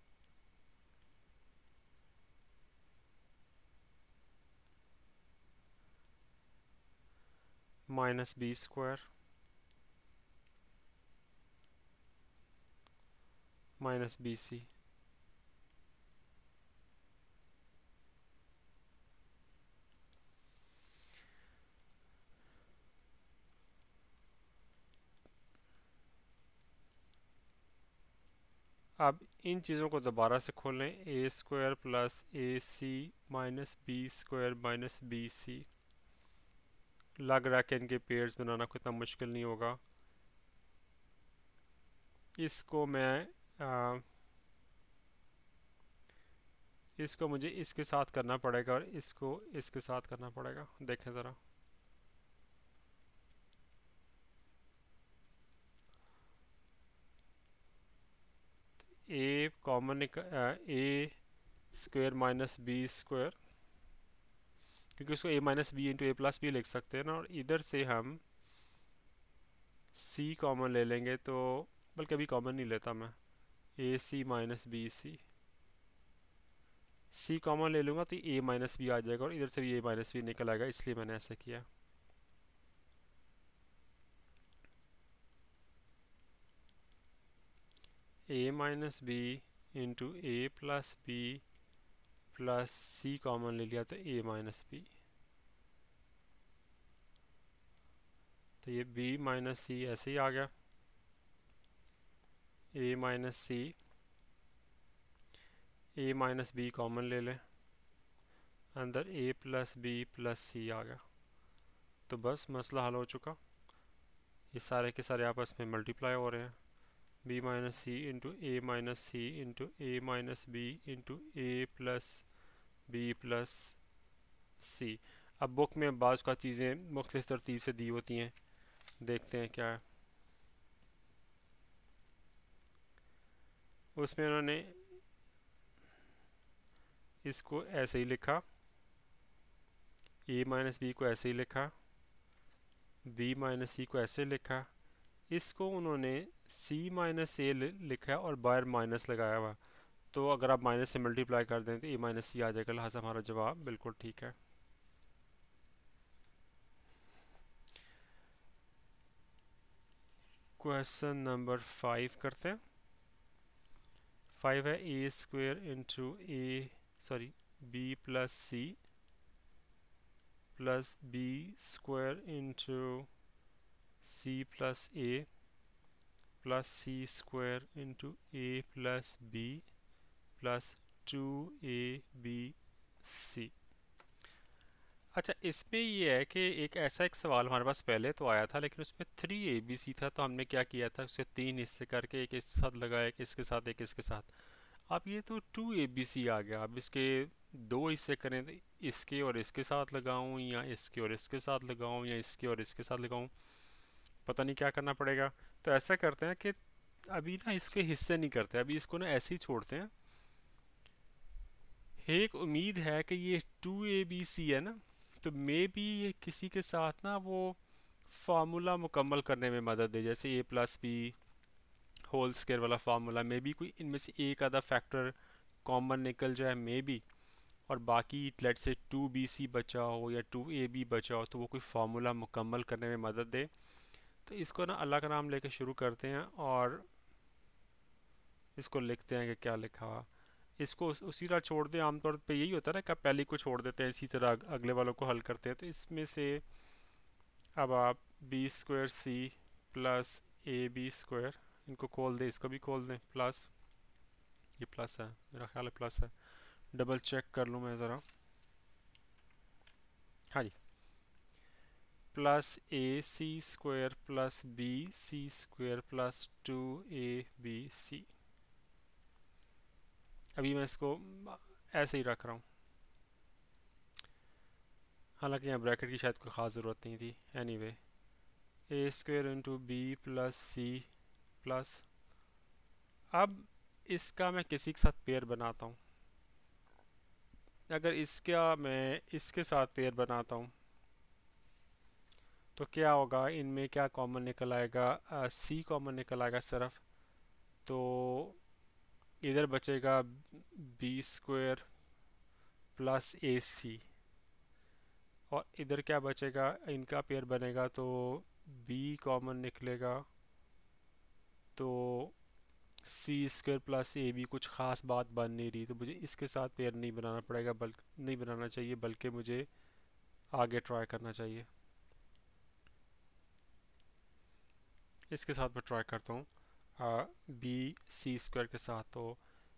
minus B square minus B C. अब इन चीज़ों को दोबारा से खोलें, A square plus A C minus B square minus B C. लग रहा है कि इनके पेयर्स बनाना कोई इतना मुश्किल नहीं होगा। इसको मैं इसको मुझे इसके साथ करना पड़ेगा और इसको इसके साथ करना पड़ेगा। देखें ज़रा, A common A square minus B square, क्योंकि उसको A minus B into A plus B लिख सकते हैं ना, और इधर से हम सी कॉमन ले लेंगे तो, बल्कि अभी कॉमन नहीं लेता मैं, A C minus B C, C common ले लूँगा तो ए माइनस बी आ जाएगा और इधर से भी ए माइनस बी निकल आएगा, इसलिए मैंने ऐसा किया। A minus B into A plus B plus C common ले लिया तो ए माइनस बी, तो ये बी माइनस सी ऐसे ही आ गया। A minus C, A minus B common ले लें, अंदर A plus B plus C आ गया, तो बस मसला हल हो चुका। ये सारे के सारे आपस में मल्टीप्लाई हो रहे हैं, B minus C into A minus C into A minus B into A plus B plus C. अब बुक में बाज़ का चीज़ें मुख्तलिफ तरतीब से दी होती हैं, देखते हैं क्या है। उसमें उन्होंने इसको ऐसे ही लिखा, ए माइनस बी को ऐसे ही लिखा, बी माइनस सी को ऐसे लिखा, इसको उन्होंने सी माइनस ए लिखा है और बाहर माइनस लगाया हुआ, तो अगर आप माइनस से मल्टीप्लाई कर दें तो ए माइनस सी आ जाएगा, लिहाजा हमारा जवाब बिल्कुल ठीक है। क्वेश्चन नंबर 5 करते हैं। 5 है A square into A sorry B plus C plus B square into C plus A plus C square into A plus B plus 2ab C. अच्छा, इसमें ये है कि एक सवाल हमारे पास पहले तो आया था, लेकिन उसमें 3abc था, तो हमने क्या किया था, उसे 3 हिस्से करके एक इसके साथ लगाया, एक इसके साथ, एक इसके साथ। अब ये तो 2abc आ गया, अब इसके दो हिस्से करें तो इसके और इसके साथ लगाऊं या इसके और इसके साथ लगाऊं या इसके और इसके साथ लगाऊं, पता नहीं क्या करना पड़ेगा। तो ऐसा करते हैं कि अभी ना इसके हिस्से नहीं करते, अभी इसको ना ऐसे ही छोड़ते हैं। एक उम्मीद है कि ये 2abc है ना, तो मे बी ये किसी के साथ ना वो फार्मूला मुकम्मल करने में मदद दे, जैसे A plus B whole square वाला फार्मूला, मे बी कोई इनमें से एक आधा फैक्टर कॉमन निकल जाए मे बी, और बाकी लेट से 2bc बचा हो या 2ab बचा हो, तो वो कोई फार्मूला मुकम्मल करने में मदद दे। तो इसको ना अल्लाह का नाम लेके शुरू करते हैं और इसको लिखते हैं कि क्या लिखा हुआ। इसको उसी तरह छोड़ दें। आमतौर पे यही होता है ना कि आप पहले को छोड़ देते हैं, इसी तरह अगले वालों को हल करते हैं। तो इसमें से अब आप B square C plus A B square, इनको खोल दें, इसको भी खोल दें, प्लस, ये प्लस है, मेरा ख्याल है प्लस है, डबल चेक कर लूँ मैं ज़रा। हाँ जी, plus A C square plus B C square plus 2ab। अभी मैं इसको ऐसे ही रख रहा हूँ, हालांकि यहाँ ब्रैकेट की शायद कोई ख़ास ज़रूरत नहीं थी। Anyway, A square into B plus C plus, अब इसका मैं किसी के साथ पेयर बनाता हूँ। अगर इसका मैं इसके साथ पेयर बनाता हूँ तो क्या होगा, इनमें क्या कॉमन निकल आएगा, सी कॉमन निकल आएगा सिर्फ। तो इधर बचेगा B square plus A C, और इधर क्या बचेगा, इनका पेयर बनेगा तो बी कॉमन निकलेगा, तो C square plus A B, कुछ ख़ास बात बन नहीं रही, तो मुझे इसके साथ पेयर नहीं बनाना पड़ेगा, बल्कि नहीं बनाना चाहिए, बल्कि मुझे आगे ट्राई करना चाहिए। इसके साथ मैं ट्राई करता हूँ बी सी स्क्वायर के साथ। तो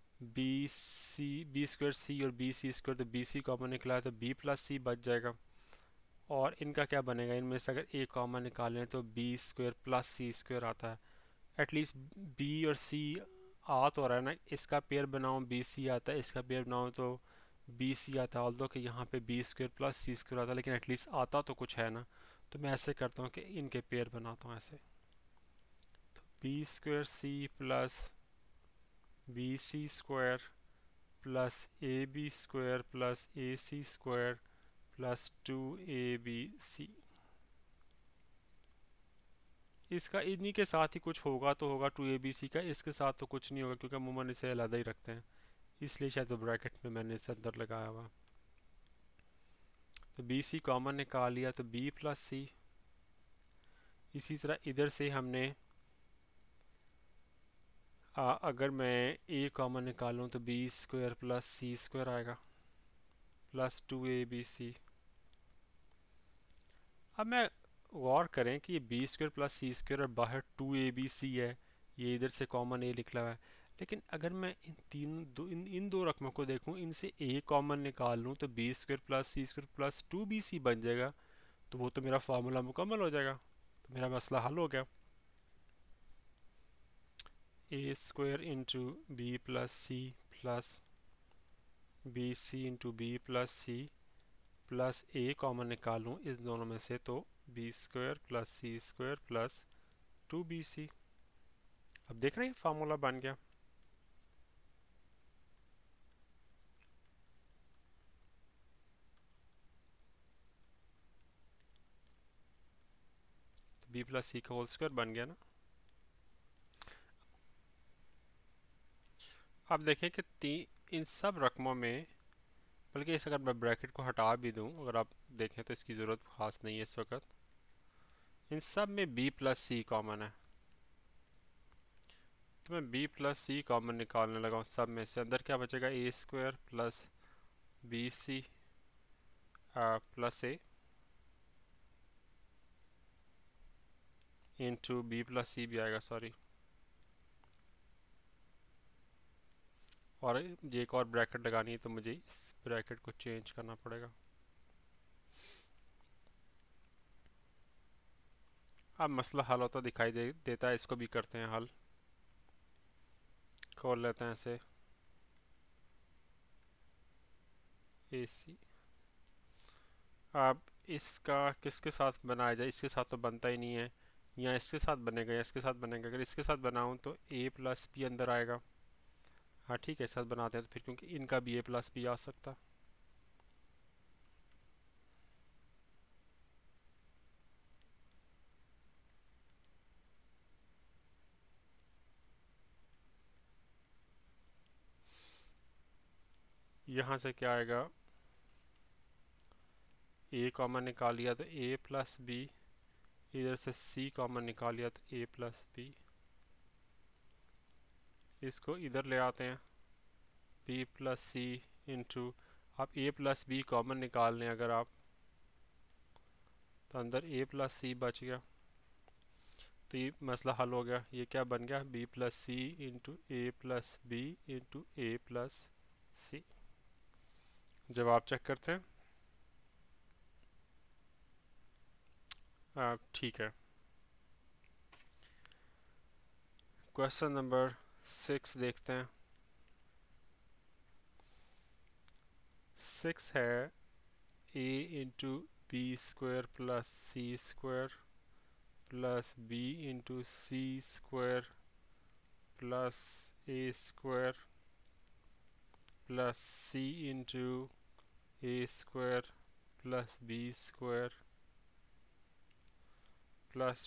बी स्क्वायर सी और बी सी स्क्वायर, तो बी सी कॉमन निकला है तो बी प्लस सी बच जाएगा। और इनका क्या बनेगा, इनमें से अगर ए कॉमन निकालें तो B square plus C square आता है। एटलीस्ट बी और सी आ तो रहा है ना, इसका पेयर बनाऊँ बी सी आता है, इसका पेयर बनाऊँ तो बी सी आता है। ऑल्दो कि यहाँ पे B square plus C square आता है, लेकिन एटलीस्ट आता तो कुछ है ना। तो मैं ऐसे करता हूँ कि इनके पेयर बनाता हूँ ऐसे, B square C plus B C square plus A B square plus A C square plus 2ab। इसका इन्हीं के साथ ही कुछ होगा तो होगा 2abc का, इसके साथ तो कुछ नहीं होगा क्योंकि अमूमन इसे अलग ही रखते हैं, इसलिए शायद वो ब्रैकेट में मैंने इसे अंदर लगाया हुआ। तो बी सी कॉमन निकाल लिया तो बी प्लस सी। इसी तरह इधर से हमने अगर मैं ए कॉमन निकालूँ तो B square plus C square आएगा प्लस 2abc। अब मैं गौर करें कि ये B square plus C square और बाहर 2abc है, ये इधर से कॉमन ए निकला हुआ है। लेकिन अगर मैं इन दो रकमों को देखूं, इनसे ए कॉमन निकाल लूँ तो B square plus C square plus 2bc बन जाएगा, तो वो तो मेरा फार्मूला मुकम्मल हो जाएगा, तो मेरा मसला हल हो गया। A square into B plus C plus B C into B plus C plus A common निकालूँ इस दोनों में से तो B square plus C square plus 2bc। अब देख रहे हैं फार्मूला बन गया। तो बी प्लस सी का होल स्क्वायर बन गया ना। अब देखें कि इन सब रकमों में, बल्कि इस अगर मैं ब्रैकेट को हटा भी दूं, अगर आप देखें तो इसकी ज़रूरत ख़ास नहीं है इस वक्त, इन सब में बी प्लस सी कॉमन है। तो मैं बी प्लस सी कॉमन निकालने लगा हूँ सब में से। अंदर क्या बचेगा, A square plus B C plus A into B plus C भी आएगा, सॉरी, और ये एक और ब्रैकेट लगानी है तो मुझे इस ब्रैकेट को चेंज करना पड़ेगा। अब मसला हल होता दिखाई देता है, इसको भी करते हैं हल। खोल लेते हैं इसे, ए सी। अब इसका किसके साथ बनाया जाए, इसके साथ तो बनता ही नहीं है, या इसके साथ बनेगा या इसके साथ बनेगा। अगर इसके साथ बनाऊँ तो ए प्लस बी अंदर आएगा। हाँ ठीक है, साथ बनाते हैं तो फिर, क्योंकि इनका भी ए प्लस बी आ सकता। यहाँ से क्या आएगा, ए कॉमन निकाल लिया तो ए प्लस बी इधर से c कॉमन निकाल लिया तो a प्लस बी, इसको इधर ले आते हैं b प्लस सी इंटू, आप a प्लस बी कॉमन निकाल लें अगर आप, तो अंदर a प्लस सी बच गया, तो ये मसला हल हो गया। ये क्या बन गया, b plus C into A plus B into A plus C. जवाब चेक करते हैं। ठीक है, क्वेश्चन नंबर 6 देखते हैं। 6 है a into B square plus C square plus B into C square plus A square plus C into A square plus B square plus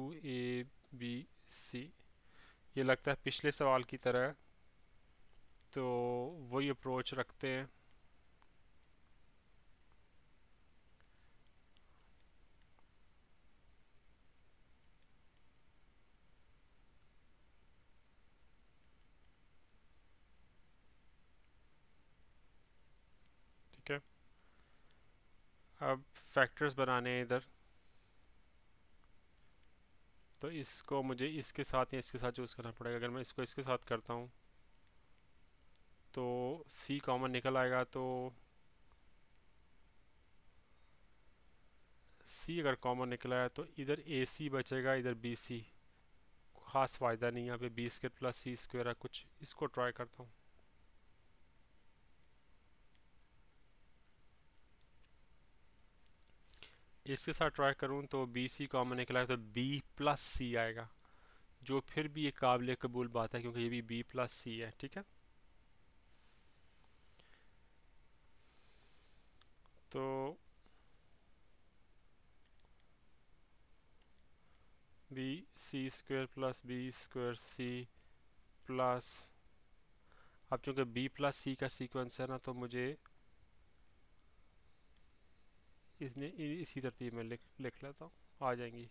2ab। ये लगता है पिछले सवाल की तरह है, तो वही अप्रोच रखते हैं। ठीक है, अब फैक्टर्स बनाने हैं इधर, तो इसको मुझे इसके साथ या इसके साथ चूज़ करना पड़ेगा। अगर मैं इसको इसके साथ करता हूँ तो c कॉमन निकल आएगा, तो c अगर कॉमन निकला है तो इधर ac बचेगा, इधर bc। ख़ास फ़ायदा नहीं, यहाँ पे B square plus C square है कुछ, इसको ट्राई करता हूँ। इसके साथ ट्राई करूँ तो बी सी कॉमन निकला है तो b प्लस सी आएगा, जो फिर भी एक काबिल कबूल बात है क्योंकि ये भी b प्लस सी है। ठीक है, तो B C square plus B square C plus, अब चूँकि b प्लस सी का सीक्वेंस है ना, तो मुझे इसी तरतीब में लिख लेता हूँ, आ जाएंगी।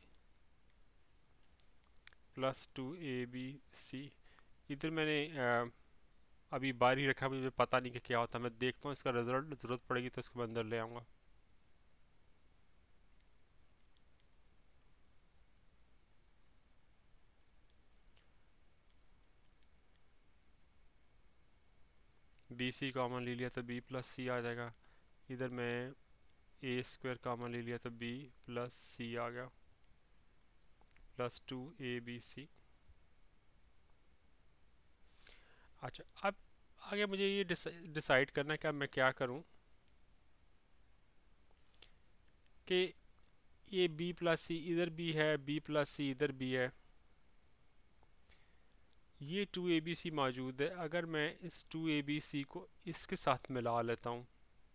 Plus 2ab। इधर मैंने अभी बाहर ही रखा, मुझे पता नहीं कि क्या होता है, मैं देखता हूँ इसका रिजल्ट, ज़रूरत पड़ेगी तो इसको मैं अंदर ले आऊँगा। बी सी कॉमन ले लिया तो b प्लस सी आ जाएगा, इधर मैं ए स्क्वायर कॉमन ले लिया तो b प्लस सी आ गया, प्लस 2ab। अच्छा, अब आगे मुझे ये डिसाइड करना है कि अब मैं क्या करूं, कि ये b प्लस सी इधर भी है, b प्लस सी इधर भी है, ये 2abc मौजूद है। अगर मैं इस 2abc को इसके साथ मिला लेता हूँ,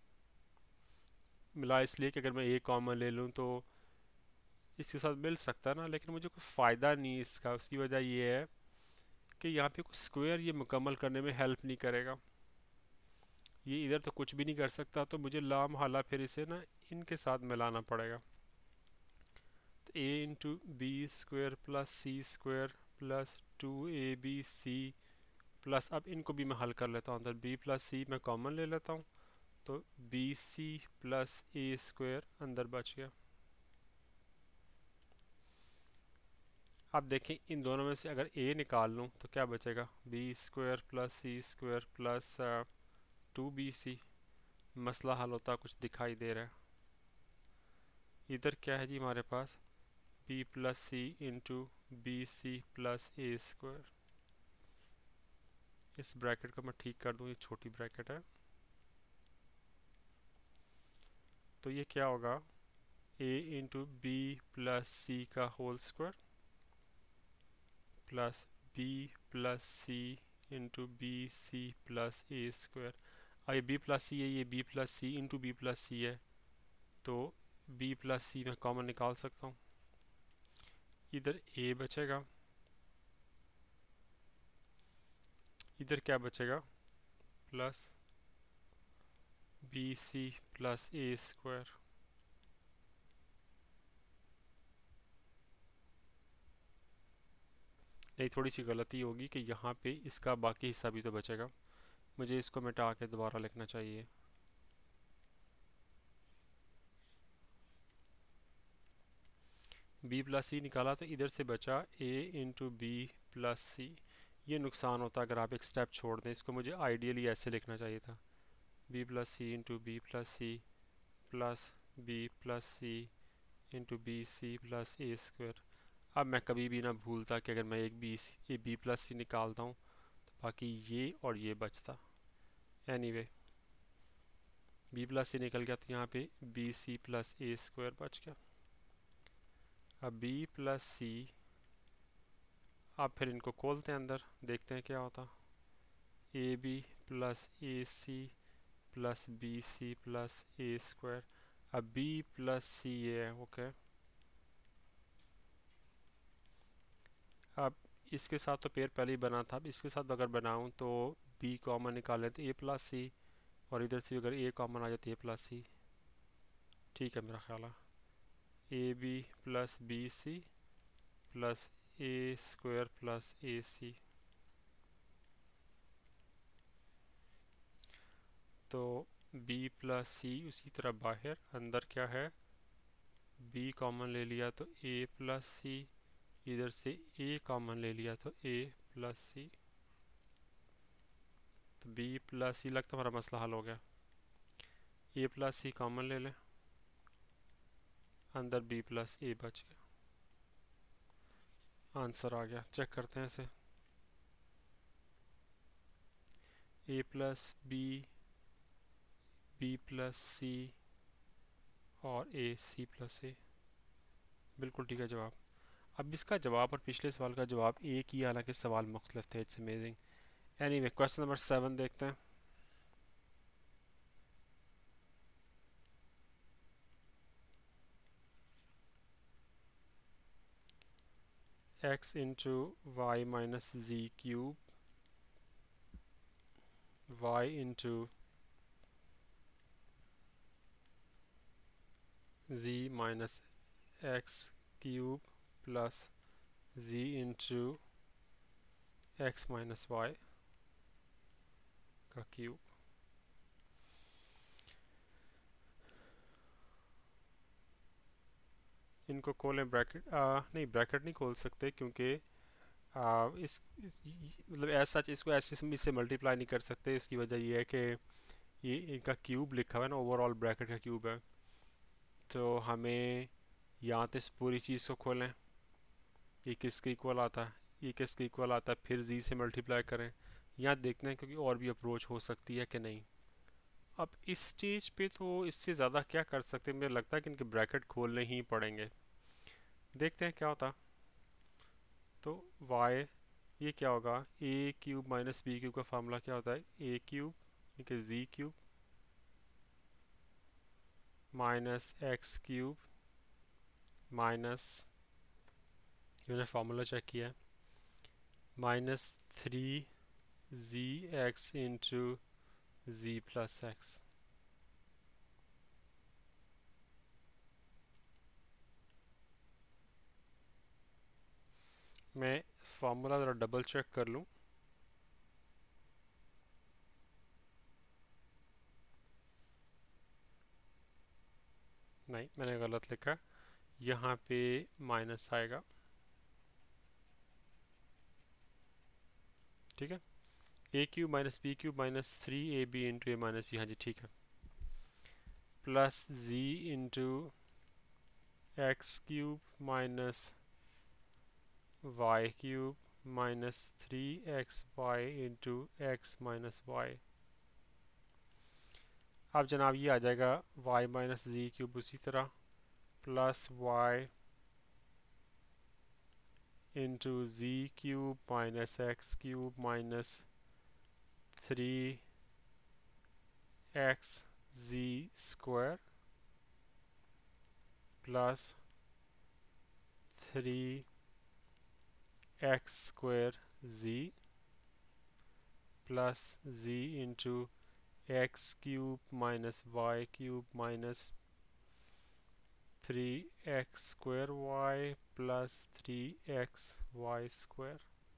मिला इसलिए कि अगर मैं a कॉमन ले लूँ तो इसके साथ मिल सकता है ना, लेकिन मुझे कोई फ़ायदा नहीं इसका। उसकी वजह ये है कि यहाँ पे कोई स्क्वायर ये मुकम्मल करने में हेल्प नहीं करेगा, ये इधर तो कुछ भी नहीं कर सकता, तो मुझे लामहला फिर इसे ना इनके साथ मिलाना पड़ेगा। तो a into B square plus C square plus 2abc plus, अब इनको भी मैं हल कर लेता हूँ, तो b प्लस सी मैं कॉमन ले लेता हूँ, तो bc प्लस ए स्क्वायर अंदर बच गया। अब देखें इन दोनों में से अगर a निकाल लूँ तो क्या बचेगा, b square plus C square plus 2bc। मसला हल होता कुछ दिखाई दे रहा है। इधर क्या है जी हमारे पास, b plus C into B C plus A square. इस ब्रैकेट को मैं ठीक कर दूँ, ये छोटी ब्रैकेट है, तो ये क्या होगा, a into B plus C का whole square plus b plus C into B C plus A square. अब ये b प्लस सी है, ये b plus C into B plus C है, तो b प्लस सी मैं कॉमन निकाल सकता हूँ, इधर a बचेगा, इधर क्या बचेगा, plus B C plus A square. नहीं, थोड़ी सी गलती होगी कि यहाँ पे इसका बाकी हिस्सा भी तो बचेगा, मुझे इसको मिटा के दोबारा लिखना चाहिए। बी प्लस सी निकाला तो इधर से बचा A into B plus C. ये नुकसान होता अगर आप एक स्टेप छोड़ दें, इसको मुझे आइडियली ऐसे लिखना चाहिए था, B plus C into B plus C plus B plus C into B C plus A square. अब मैं कभी भी ना भूलता कि अगर मैं एक बी प्लस सी निकालता हूँ तो बाकी ये और ये बचता। एनीवे, बी प्लस सी निकल गया तो यहाँ पे B C plus A square बच गया। अब बी प्लस सी, अब फिर इनको खोलते हैं अंदर, देखते हैं क्या होता। A B plus A C plus B C plus A square. अब बी प्लस सी ये है, ओके। अब इसके साथ तो पेयर पहले ही बना था, अब इसके साथ अगर बनाऊं तो बी कॉमन निकालें तो ए प्लस सी, और इधर से अगर ए कॉमन आ जाती है ए प्लस सी, ठीक है मेरा ख्याल है। A B plus B C plus A square plus A C. तो बी प्लस सी उसी तरह बाहर, अंदर क्या है, बी कॉमन ले लिया तो ए प्लस सी, इधर से ए कॉमन ले लिया तो ए प्लस सी। तो बी प्लस सी, लगता हमारा मसला हल हो गया। ए प्लस सी कॉमन ले लें, अंदर बी प्लस ए बच गया, आंसर आ गया। चेक करते हैं इसे, A plus B, B plus C और ए सी प्लस ए, बिल्कुल ठीक है जवाब। अब इसका जवाब और पिछले सवाल का जवाब एक ही, हालांकि सवाल मुख्तलिफ थे। It's amazing. Anyway, question number 7 देखते हैं। x into Y minus Z cube, y into z minus X cube plus z into X minus Y का क्यूब। इनको खोलें, ब्रैकेट नहीं, ब्रैकेट नहीं खोल सकते क्योंकि मतलब ऐसा सच इसको ऐसे से मल्टीप्लाई नहीं कर सकते। इसकी वजह ये है कि ये इनका क्यूब लिखा हुआ है ना, ओवरऑल ब्रैकेट का क्यूब है। तो हमें यहाँ तो इस पूरी चीज़ को खोलें, ये किसके इक्वल आता है, ये किसके इक्वल आता है, फिर जी से मल्टीप्लाई करें। यहाँ देखते हैं क्योंकि और भी अप्रोच हो सकती है कि नहीं। अब इस स्टेज पे तो इससे ज़्यादा क्या कर सकते हैं, मुझे लगता है कि इनके ब्रैकेट खोलने ही पड़ेंगे। देखते हैं क्या होता। तो y, ये क्या होगा, A cube minus B cube का फार्मूला क्या होता है, ए क्यूब यानी Z cube minus X cube minus, मैंने फार्मूला चेक किया, minus 3 z x into Z plus X. मैं फार्मूला ज़रा डबल चेक कर लूँ। नहीं, मैंने गलत लिखा, यहाँ पे माइनस आएगा, ठीक है। A cube minus B cube minus 3ab into A minus B, हाँ जी ठीक है, plus Z into X cube minus Y cube minus 3xy into X minus Y. अब जनाब ये आ जाएगा y माइनस जी क्यूब उसी तरह, plus y into Z cube minus X cube minus 3x Z square plus 3x square जी plus Z into X cube minus Y cube minus 3x square y plus 3x y square.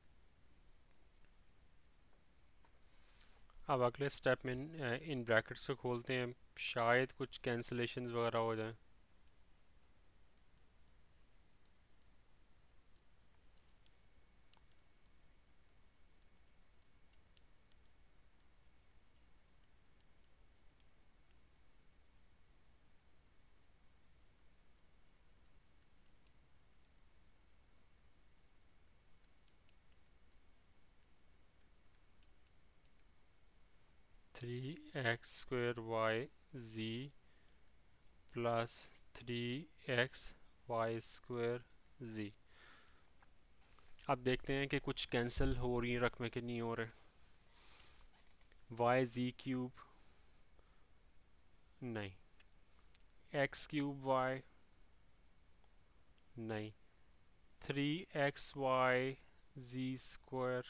अब अगले step में in brackets को खोलते हैं, शायद कुछ cancellations वगैरह हो जाएं। थ्री एक्स स्क्वेयर वाई जी plus three X Y square Z. अब देखते हैं कि कुछ कैंसिल हो रही हैं रकमें कि नहीं हो रहे। वाई जी क्यूब नहीं, एक्स क्यूब वाई नहीं, थ्री एक्स वाई जी स्क्वायर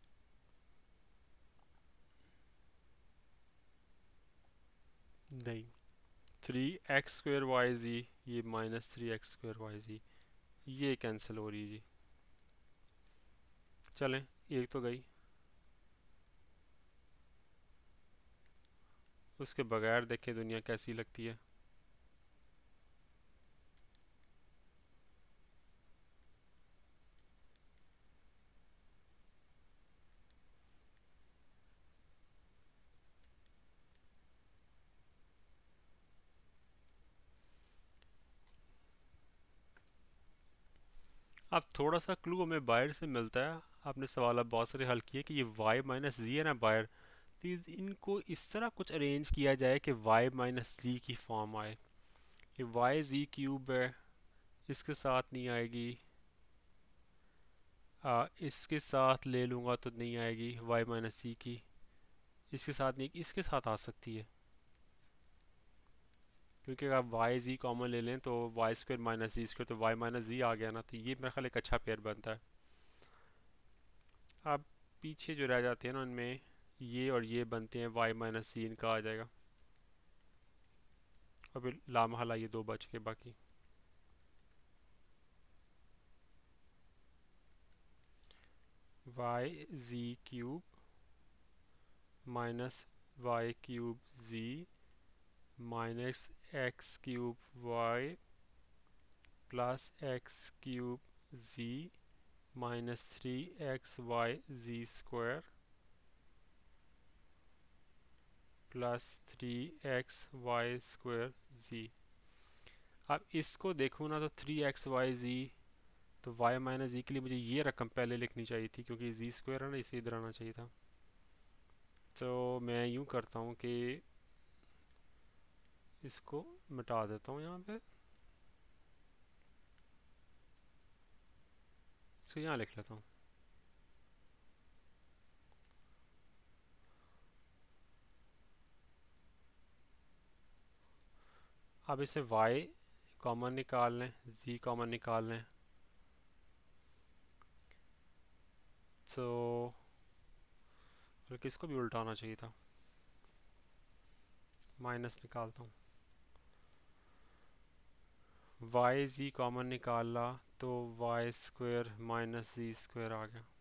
नहीं, three X square Y Z, ये minus three X square Y Z, ये कैंसिल हो रही है जी। चलें, एक तो गई, उसके बगैर देखें दुनिया कैसी लगती है। अब थोड़ा सा क्लू हमें बाहर से मिलता है। आपने सवाल अब बहुत सारे हल किए कि ये y माइनस जी है ना बाहर, तो इनको इस तरह कुछ अरेंज किया जाए कि y माइनस जी की फॉर्म आए। ये वाई जी क्यूब है, इसके साथ नहीं आएगी, इसके साथ ले लूँगा तो नहीं आएगी y माइनस जी की, इसके साथ नहीं, इसके साथ आ सकती है, क्योंकि अगर आप वाई जी कॉमन ले लें तो Y square minus Z square, तो वाई माइनस जी आ गया ना, तो ये मेरा ख्याल एक अच्छा पेयर बनता है। अब पीछे जो रह जाते हैं ना उनमें ये और ये बनते हैं वाई माइनस सी, इनका आ जाएगा। अभी लामहला ये दो बच के बाकी। Y Z cube minus Y cube Z minus X cube Y plus X cube Z minus three X Y जी square plus three X Y square Z. अब इसको देखूँ ना तो थ्री एक्स वाई जी, तो वाई माइनस जी के लिए मुझे ये रकम पहले लिखनी चाहिए थी, क्योंकि जी स्क्वायर है ना, इसे इधर आना चाहिए था। तो मैं यूँ करता हूँ कि इसको मिटा देता हूँ यहाँ पे, इसको यहाँ लिख लेता हूँ। अब इसे y कॉमन निकाल लें, z कॉमन निकाल लें, तो बल्कि इसको भी उल्टाना चाहिए था, माइनस निकालता हूँ, वाई जी कॉमन निकाला तो वाई स्क्वायर माइनस जी स्क्वायर आ गया।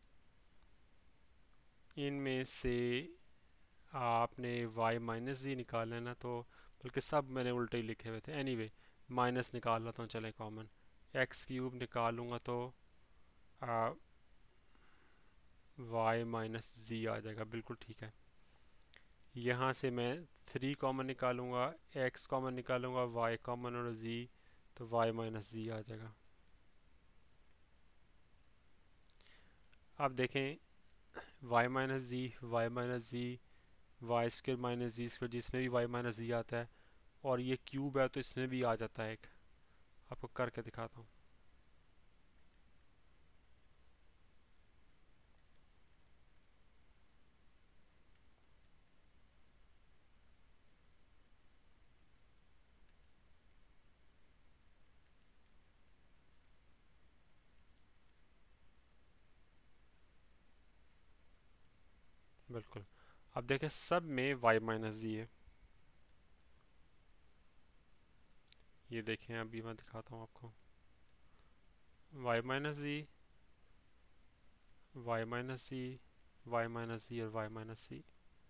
इनमें से आपने वाई माइनस जी निकाला है ना, तो बल्कि सब मैंने उल्टे ही लिखे हुए थे, एनीवे माइनस निकाल लेता हूँ, चले कॉमन, एक्स क्यूब निकालूंगा तो वाई माइनस जी आ जाएगा, बिल्कुल ठीक है। यहाँ से मैं थ्री कॉमन निकालूंगा, एक्स कॉमन निकालूंगा, वाई कॉमन और जी, तो वाई माइनस जी आ जाएगा। अब देखें, वाई माइनस जी, वाई माइनस जी, Y square minus Z square, जिसमें भी वाई माइनस जी आता है, और ये क्यूब है तो इसमें भी आ जाता है एक। आपको करके दिखाता हूँ। बिल्कुल। अब देखें सब में वाई माइनस जी है, ये देखें अभी मैं दिखाता हूँ आपको, वाई माइनस जी, Y minus C, Y minus C और Y minus C.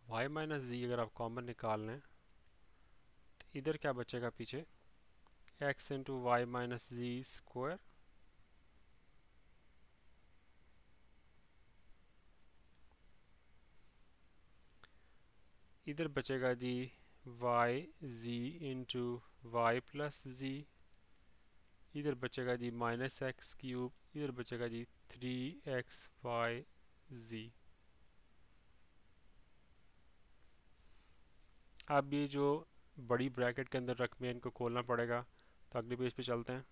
Y minus Z अगर आप कॉमन निकाल लें तो इधर क्या बचेगा पीछे, एक्स इंटू वाई माइनस जी स्क्वायर, इधर बचेगा जी वाई जी इंटू वाई प्लस जी, इधर बचेगा जी माइनस एक्स क्यूब, इधर बचेगा जी 3xy z। अब ये जो बड़ी ब्रैकेट के अंदर रकमे इनको खोलना पड़ेगा, तो अगले पेज पे चलते हैं।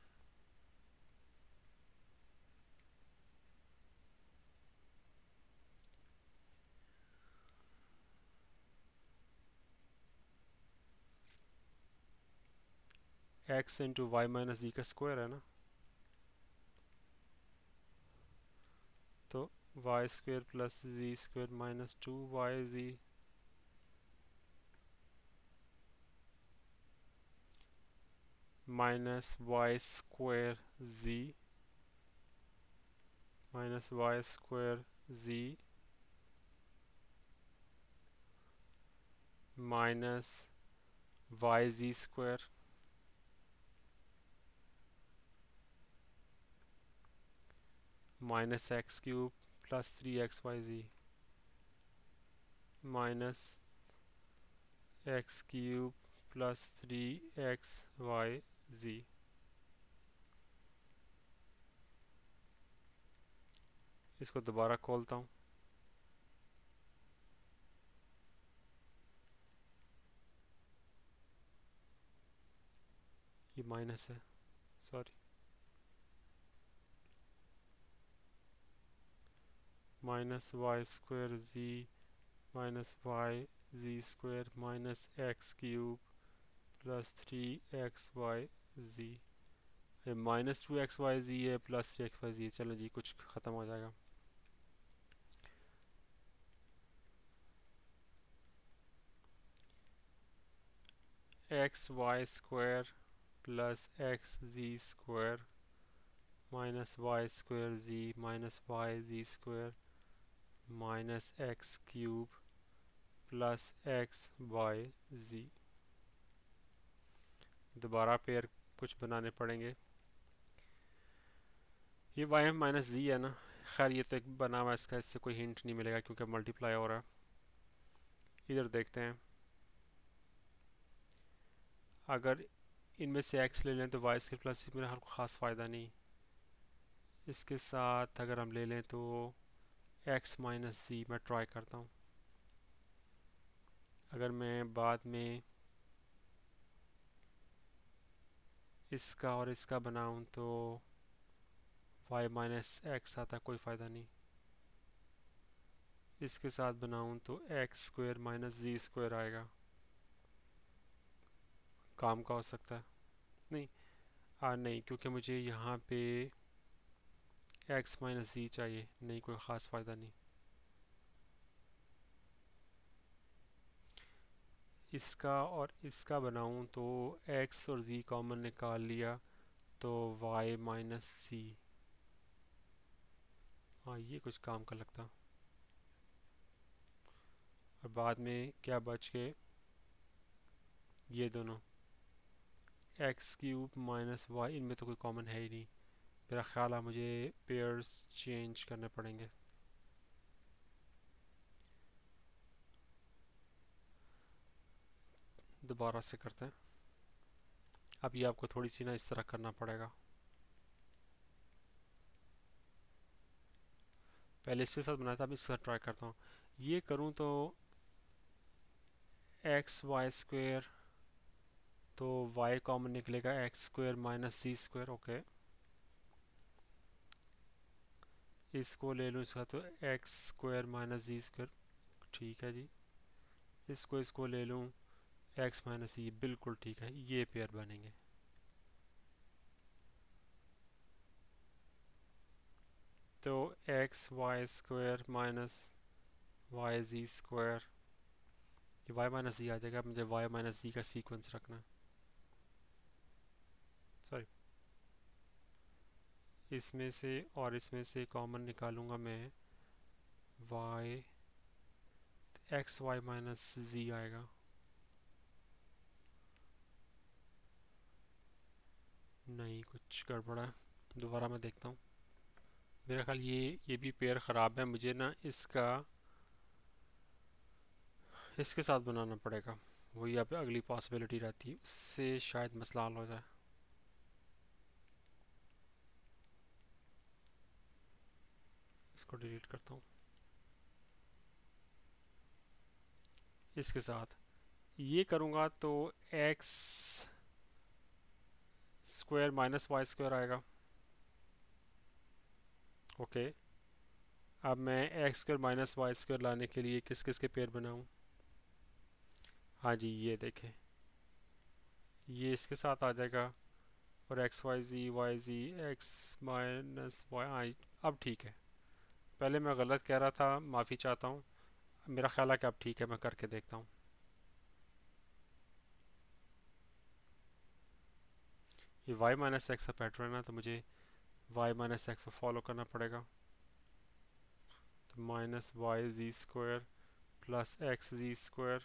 X into Y minus Z का स्क्वायर है ना, तो वाई स्क्वायर प्लस जी square minus 2yz minus Y square z minus Y square z minus Y जी square minus X cube plus 3xyz minus X cube plus 3xyz। इसको दोबारा खोलता हूँ, ये minus है, sorry, minus Y square Z minus Y जी square minus X cube plus 3xyz, ये minus 2xyz है plus 3xyz, चलो जी कुछ ख़त्म हो जाएगा। X Y square plus x जी square minus Y square Z minus Y जी square minus X cube plus x Y Z. दोबारा pair कुछ बनाने पड़ेंगे। ये वाई माइनस जी है ना, खैर ये तो एक बना हुआ है, इसका इससे कोई हिंट नहीं मिलेगा क्योंकि मल्टीप्लाई हो रहा है। इधर देखते हैं, अगर इनमें से एक्स ले लें तो वाई स्क्वायर प्लस में मेरा ख़ास फ़ायदा नहीं, इसके साथ अगर हम ले लें तो एक्स माइनस जी मैं ट्राई करता हूँ। अगर मैं बाद में इसका और इसका बनाऊँ तो वाई माइनस एक्स आता, कोई फ़ायदा नहीं। इसके साथ बनाऊँ तो एक्स स्क्वायर माइनस जी स्क्वायर आएगा, काम का हो सकता है। नहीं, नहीं, क्योंकि मुझे यहाँ पे एक्स माइनस जी चाहिए, नहीं कोई ख़ास फ़ायदा नहीं। इसका और इसका बनाऊँ तो एक्स और जी कॉमन निकाल लिया तो वाई माइनस सी, हाँ ये कुछ काम का लगता। और बाद में क्या बच गए, ये दोनों एक्स क्यूब माइनस वाई, इनमें तो कोई कॉमन है ही नहीं। मेरा ख्याल है मुझे पेयर्स चेंज करने पड़ेंगे। दोबारा से करते हैं, अब ये आपको थोड़ी सी ना इस तरह करना पड़ेगा। पहले इसके साथ बनाया था, अब इसके साथ ट्राई करता हूँ। ये करूँ तो एक्स वाई स्क्वायर, तो वाई कॉमन निकलेगा X square minus C square, okay. इसको ले लूँ इसका तो एक्स स्क्वायर माइनस जी स्क्वायर, ठीक है जी। इसको ले लूँ एक्स माइनस सी, बिल्कुल ठीक है, ये पेयर बनेंगे। तो X Y square minus Y जी स्क्वायर, ये वाई माइनस जी आ जाएगा, मुझे वाई माइनस जी का सीक्वेंस रखना है, सॉरी। इसमें से और इसमें से कॉमन निकालूंगा मैं, y x y minus z आएगा। नहीं, कुछ गड़बड़ है, दोबारा मैं देखता हूँ। मेरा ख्याल ये भी पेयर ख़राब है, मुझे ना इसके साथ बनाना पड़ेगा। वही अब अगली पॉसिबिलिटी रहती है, उससे शायद मसला हल हो जाए। इसको डिलीट करता हूँ। इसके साथ ये करूँगा तो x square minus Y square आएगा। ओके, अब मैं x square minus Y square लाने के लिए किस किस के पेयर बनाऊँ? हाँ जी, ये देखें, ये इसके साथ आ जाएगा, और y z x minus Y. अब ठीक है, पहले मैं गलत कह रहा था, माफ़ी चाहता हूँ। मेरा ख्याल है कि अब ठीक है, मैं करके देखता हूँ। ये वाई माइनस एक्स का पैटर्न है, तो मुझे वाई माइनस एक्स को फॉलो करना पड़ेगा। तो माइनस वाई जी स्क्वायर प्लस एक्स जी स्क्वायर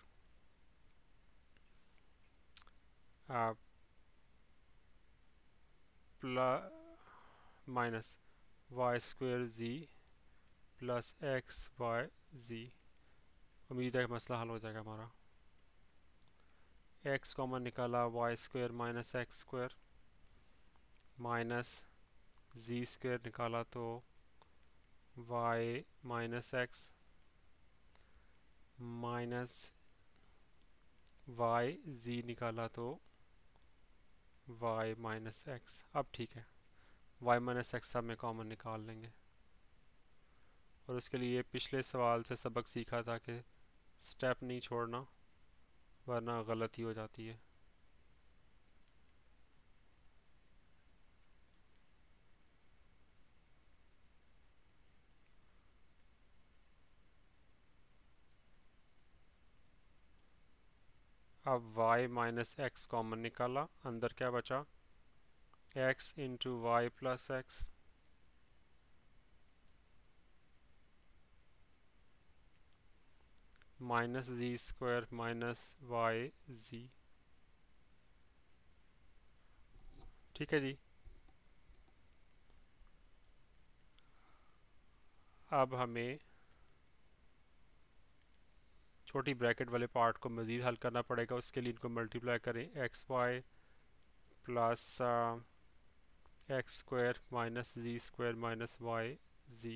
माइनस वाई स्क्वायर जी प्लस एक्स वाई जी। उम्मीद है कि मसला हल हो जाएगा हमारा। एक्स कॉमन निकाला, y square minus x square minus जी स्क्वायर निकाला तो Y minus x minus Y z निकाला तो वाई माइनस एक्स। अब ठीक है, वाई माइनस एक्स सब में कॉमन निकाल लेंगे। और उसके लिए पिछले सवाल से सबक सीखा था कि स्टेप नहीं छोड़ना, वरना गलती हो जाती है। अब y माइनस एक्स कॉमन निकाला, अंदर क्या बचा? x into Y plus x minus जी स्क्वायर माइनस वाई जी। ठीक है जी। अब हमें छोटी ब्रैकेट वाले पार्ट को मज़ीद हल करना पड़ेगा। उसके लिए इनको मल्टीप्लाई करें, x y plus x square minus जी स्क्वायर माइनस वाई जी।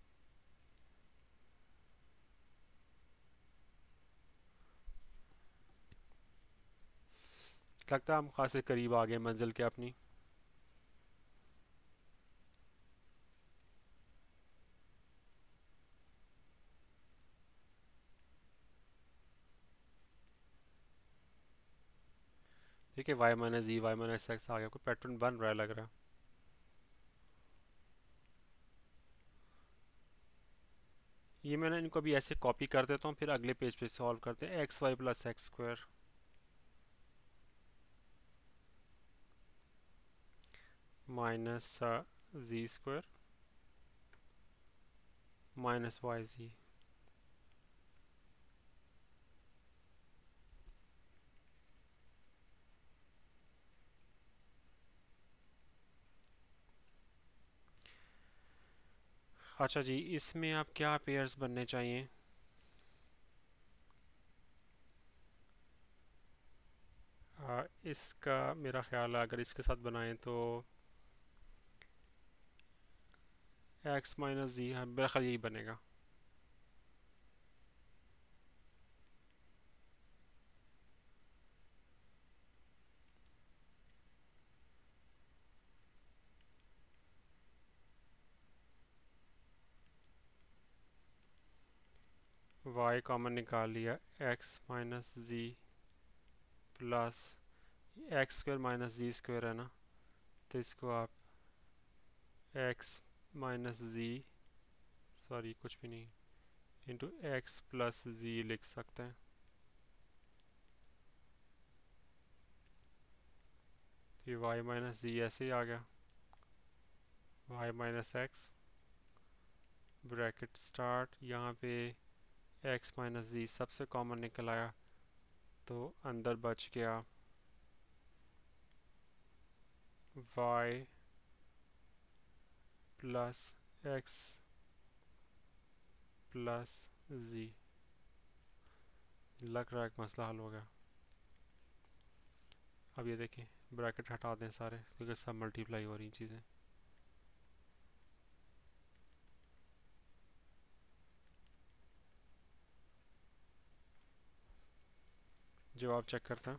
लगता है हम खासे करीब आ गए मंजिल के अपनी। ठीक है, वाई माइनस जी वाई माइनस एक्स आ गया, कोई पैटर्न बन रहा है लग रहा है। ये मैंने इनको अभी ऐसे कॉपी कर देता हूँ, फिर अगले पेज पे सॉल्व करते हैं। X y plus x square minus जी स्क्वायर माइनस वाई जी। अच्छा जी, इसमें आप क्या पेयर्स बनने चाहिए? इसका मेरा ख्याल है अगर इसके साथ बनाएं तो एक्स माइनस जी, हाँ मेरा ख्याल यही बनेगा। वाई कॉमन निकाल लिया, x minus z plus x square minus जी स्क्वायर है ना, तो इसको आप एक्स माइनस जी, सॉरी कुछ भी नहीं, इंटू एक्स प्लस जी लिख सकते हैं। तो ये वाई माइनस जी ऐसे ही आ गया, y minus x bracket start, यहाँ पे x माइनस जी सबसे कॉमन निकल आया, तो अंदर बच गया y plus x plus z. लग रहा है कि मसला हल हो गया। अब ये देखें, ब्रैकेट हटा दें सारे क्योंकि सब मल्टीप्लाई हो रही चीज़ें। जवाब चेक करता हैं।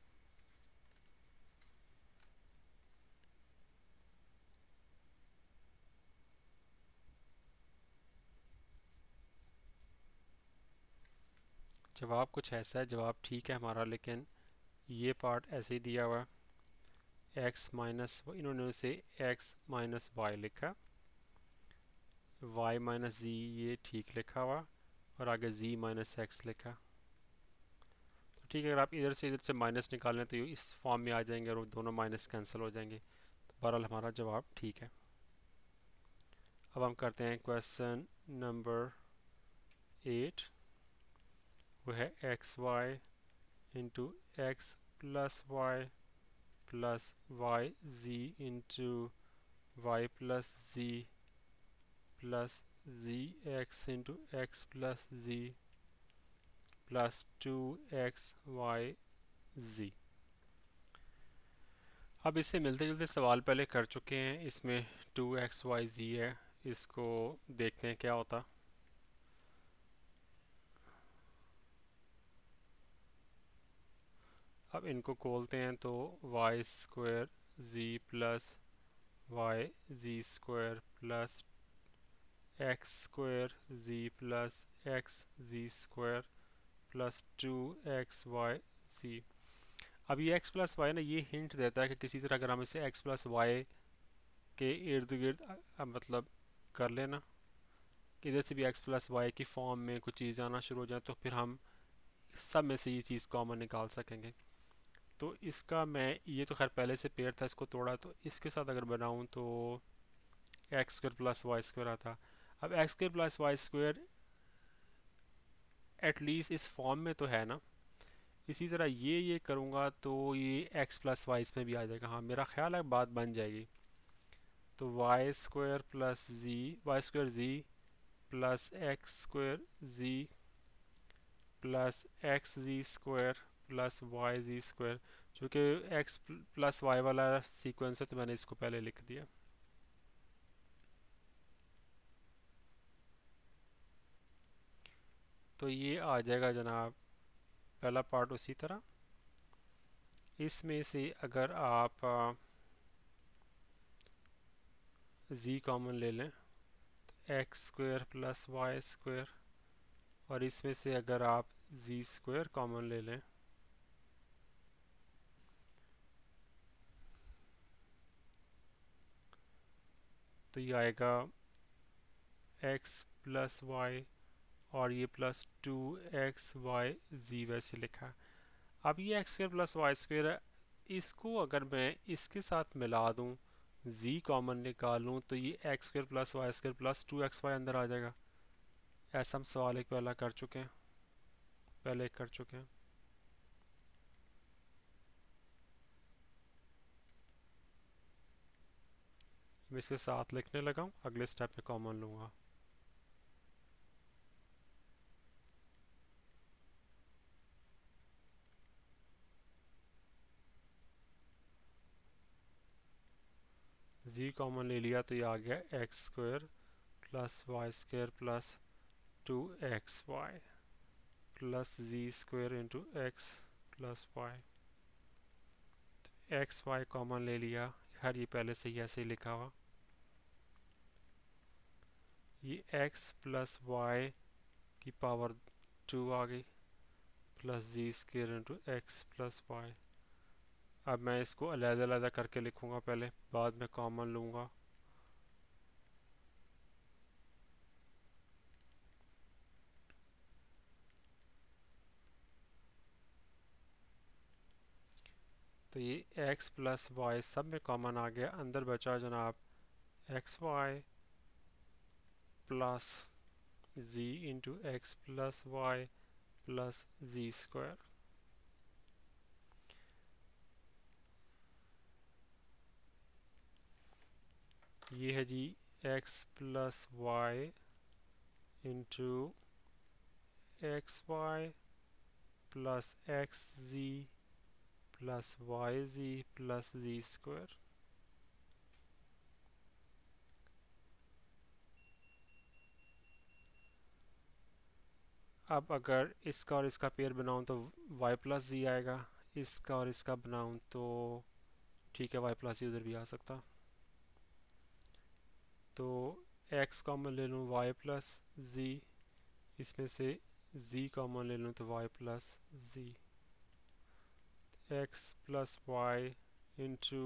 जवाब कुछ ऐसा है, जवाब ठीक है हमारा, लेकिन ये पार्ट ऐसे ही दिया हुआ है। एक्स माइनस, इन्होंने उसे एक्स माइनस वाई लिखा, वाई माइनस जी ये ठीक लिखा हुआ, और आगे जी माइनस एक्स लिखा। तो ठीक है, अगर आप इधर से माइनस निकालें तो ये इस फॉर्म में आ जाएंगे और वो दोनों माइनस कैंसिल हो जाएंगे। तो बहरहाल हमारा जवाब ठीक है। अब हम करते हैं क्वेश्चन नंबर 8। वो है x y into x plus y plus y जी into Y plus z plus z x into x plus z plus 2 x Y z. अब इससे मिलते जुलते सवाल पहले कर चुके हैं, इसमें 2 x y z है, इसको देखते हैं क्या होता। अब इनको खोलते हैं तो वाई स्क्वायर जी प्लस वाई जी स्क्वायर प्लस एक्स स्क्वायर जी प्लस एक्स जी square plus 2 x y z। अब ये x प्लस वाई ना, ये हिंट देता है कि किसी तरह अगर हम इसे x प्लस वाई के इर्द गिर्द मतलब कर लेना, इधर से भी x प्लस वाई की फॉर्म में कुछ चीज़ आना शुरू हो जाए, तो फिर हम सब में से ये चीज़ कॉमन निकाल सकेंगे। तो इसका मैं, ये तो खैर पहले से पेयर था, इसको तोड़ा, तो इसके साथ अगर बनाऊँ तो x square plus y square आता। अब x square plus y square at least इस फॉर्म में तो है ना। इसी तरह ये करूँगा तो ये एक्स प्लस वाई इसमें भी आ जाएगा। हाँ, मेरा ख्याल है बात बन जाएगी। तो Y square plus z, y square जी प्लस एक्स स्क्वायर जी प्लस एक्स जी स्क्वायर प्लस वाई जी स्क्वायर, चूँकि एक्स प्लस वाई वाला सीक्वेंस है तो मैंने इसको पहले लिख दिया। तो ये आ जाएगा जनाब पहला पार्ट उसी तरह। इसमें से अगर आप जी कॉमन ले लें तो x square plus y square, और इसमें से अगर आप जी स्क्वायर कॉमन ले लें तो ये आएगा एक्स प्लस वाई, और ये प्लस 2 x y z वैसे लिखा। अब ये x square plus y square है, इसको अगर मैं इसके साथ मिला दूं, z कॉमन निकालूं, तो ये x square plus y square plus 2 x y अंदर आ जाएगा। ऐसा हम सवाल एक पहला कर चुके हैं, पहले एक कर चुके हैं। मैं इसके साथ लिखने लगा हूँ, अगले स्टेप पे कॉमन लूँगा। z कॉमन ले लिया तो ये आ गया x square plus y square plus 2 x y plus जी square into x plus y. X y common ले लिया, खैर ये पहले से ही ऐसे ही लिखा हुआ। ये एक्स प्लस वाई की पावर 2 आ गई प्लस जी square into x plus y. अब मैं इसको अलग-अलग करके लिखूंगा, पहले बाद में कॉमन लूँगा। तो ये x प्लस वाई सब में कॉमन आ गया, अंदर बचा जनाब x y plus z into x plus y plus जी स्क्वायर। ये है जी x plus y into x y plus x z plus y जी प्लस जी स्क्वायर। अब अगर इसका और इसका पेयर बनाऊं तो y प्लस जी आएगा, इसका और इसका बनाऊं तो ठीक है y प्लस जी उधर भी आ सकता। तो x कॉमन ले लूँ y प्लस जी, इसमें से z कॉमन ले लूँ तो y plus z. x plus y into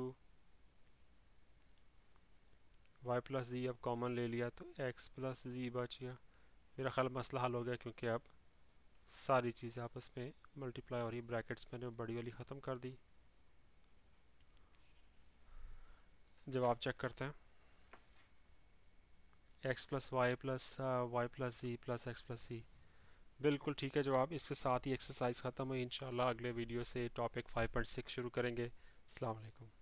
Y plus z अब कॉमन ले लिया तो x प्लस जी बच गया। मेरा ख्याल मसला हल हो गया, क्योंकि अब सारी चीज़ें आपस में मल्टीप्लाई हो रही। ब्रैकेट्स मैंने बड़ी वाली ख़त्म कर दी। जवाब चेक करते हैं। x plus y plus z plus x plus z, बिल्कुल ठीक है जवाब। इसके साथ ही एक्सरसाइज ख़त्म हुई। इंशाल्लाह अगले वीडियो से टॉपिक 5.6 शुरू करेंगे। अस्सलाम वालेकुम।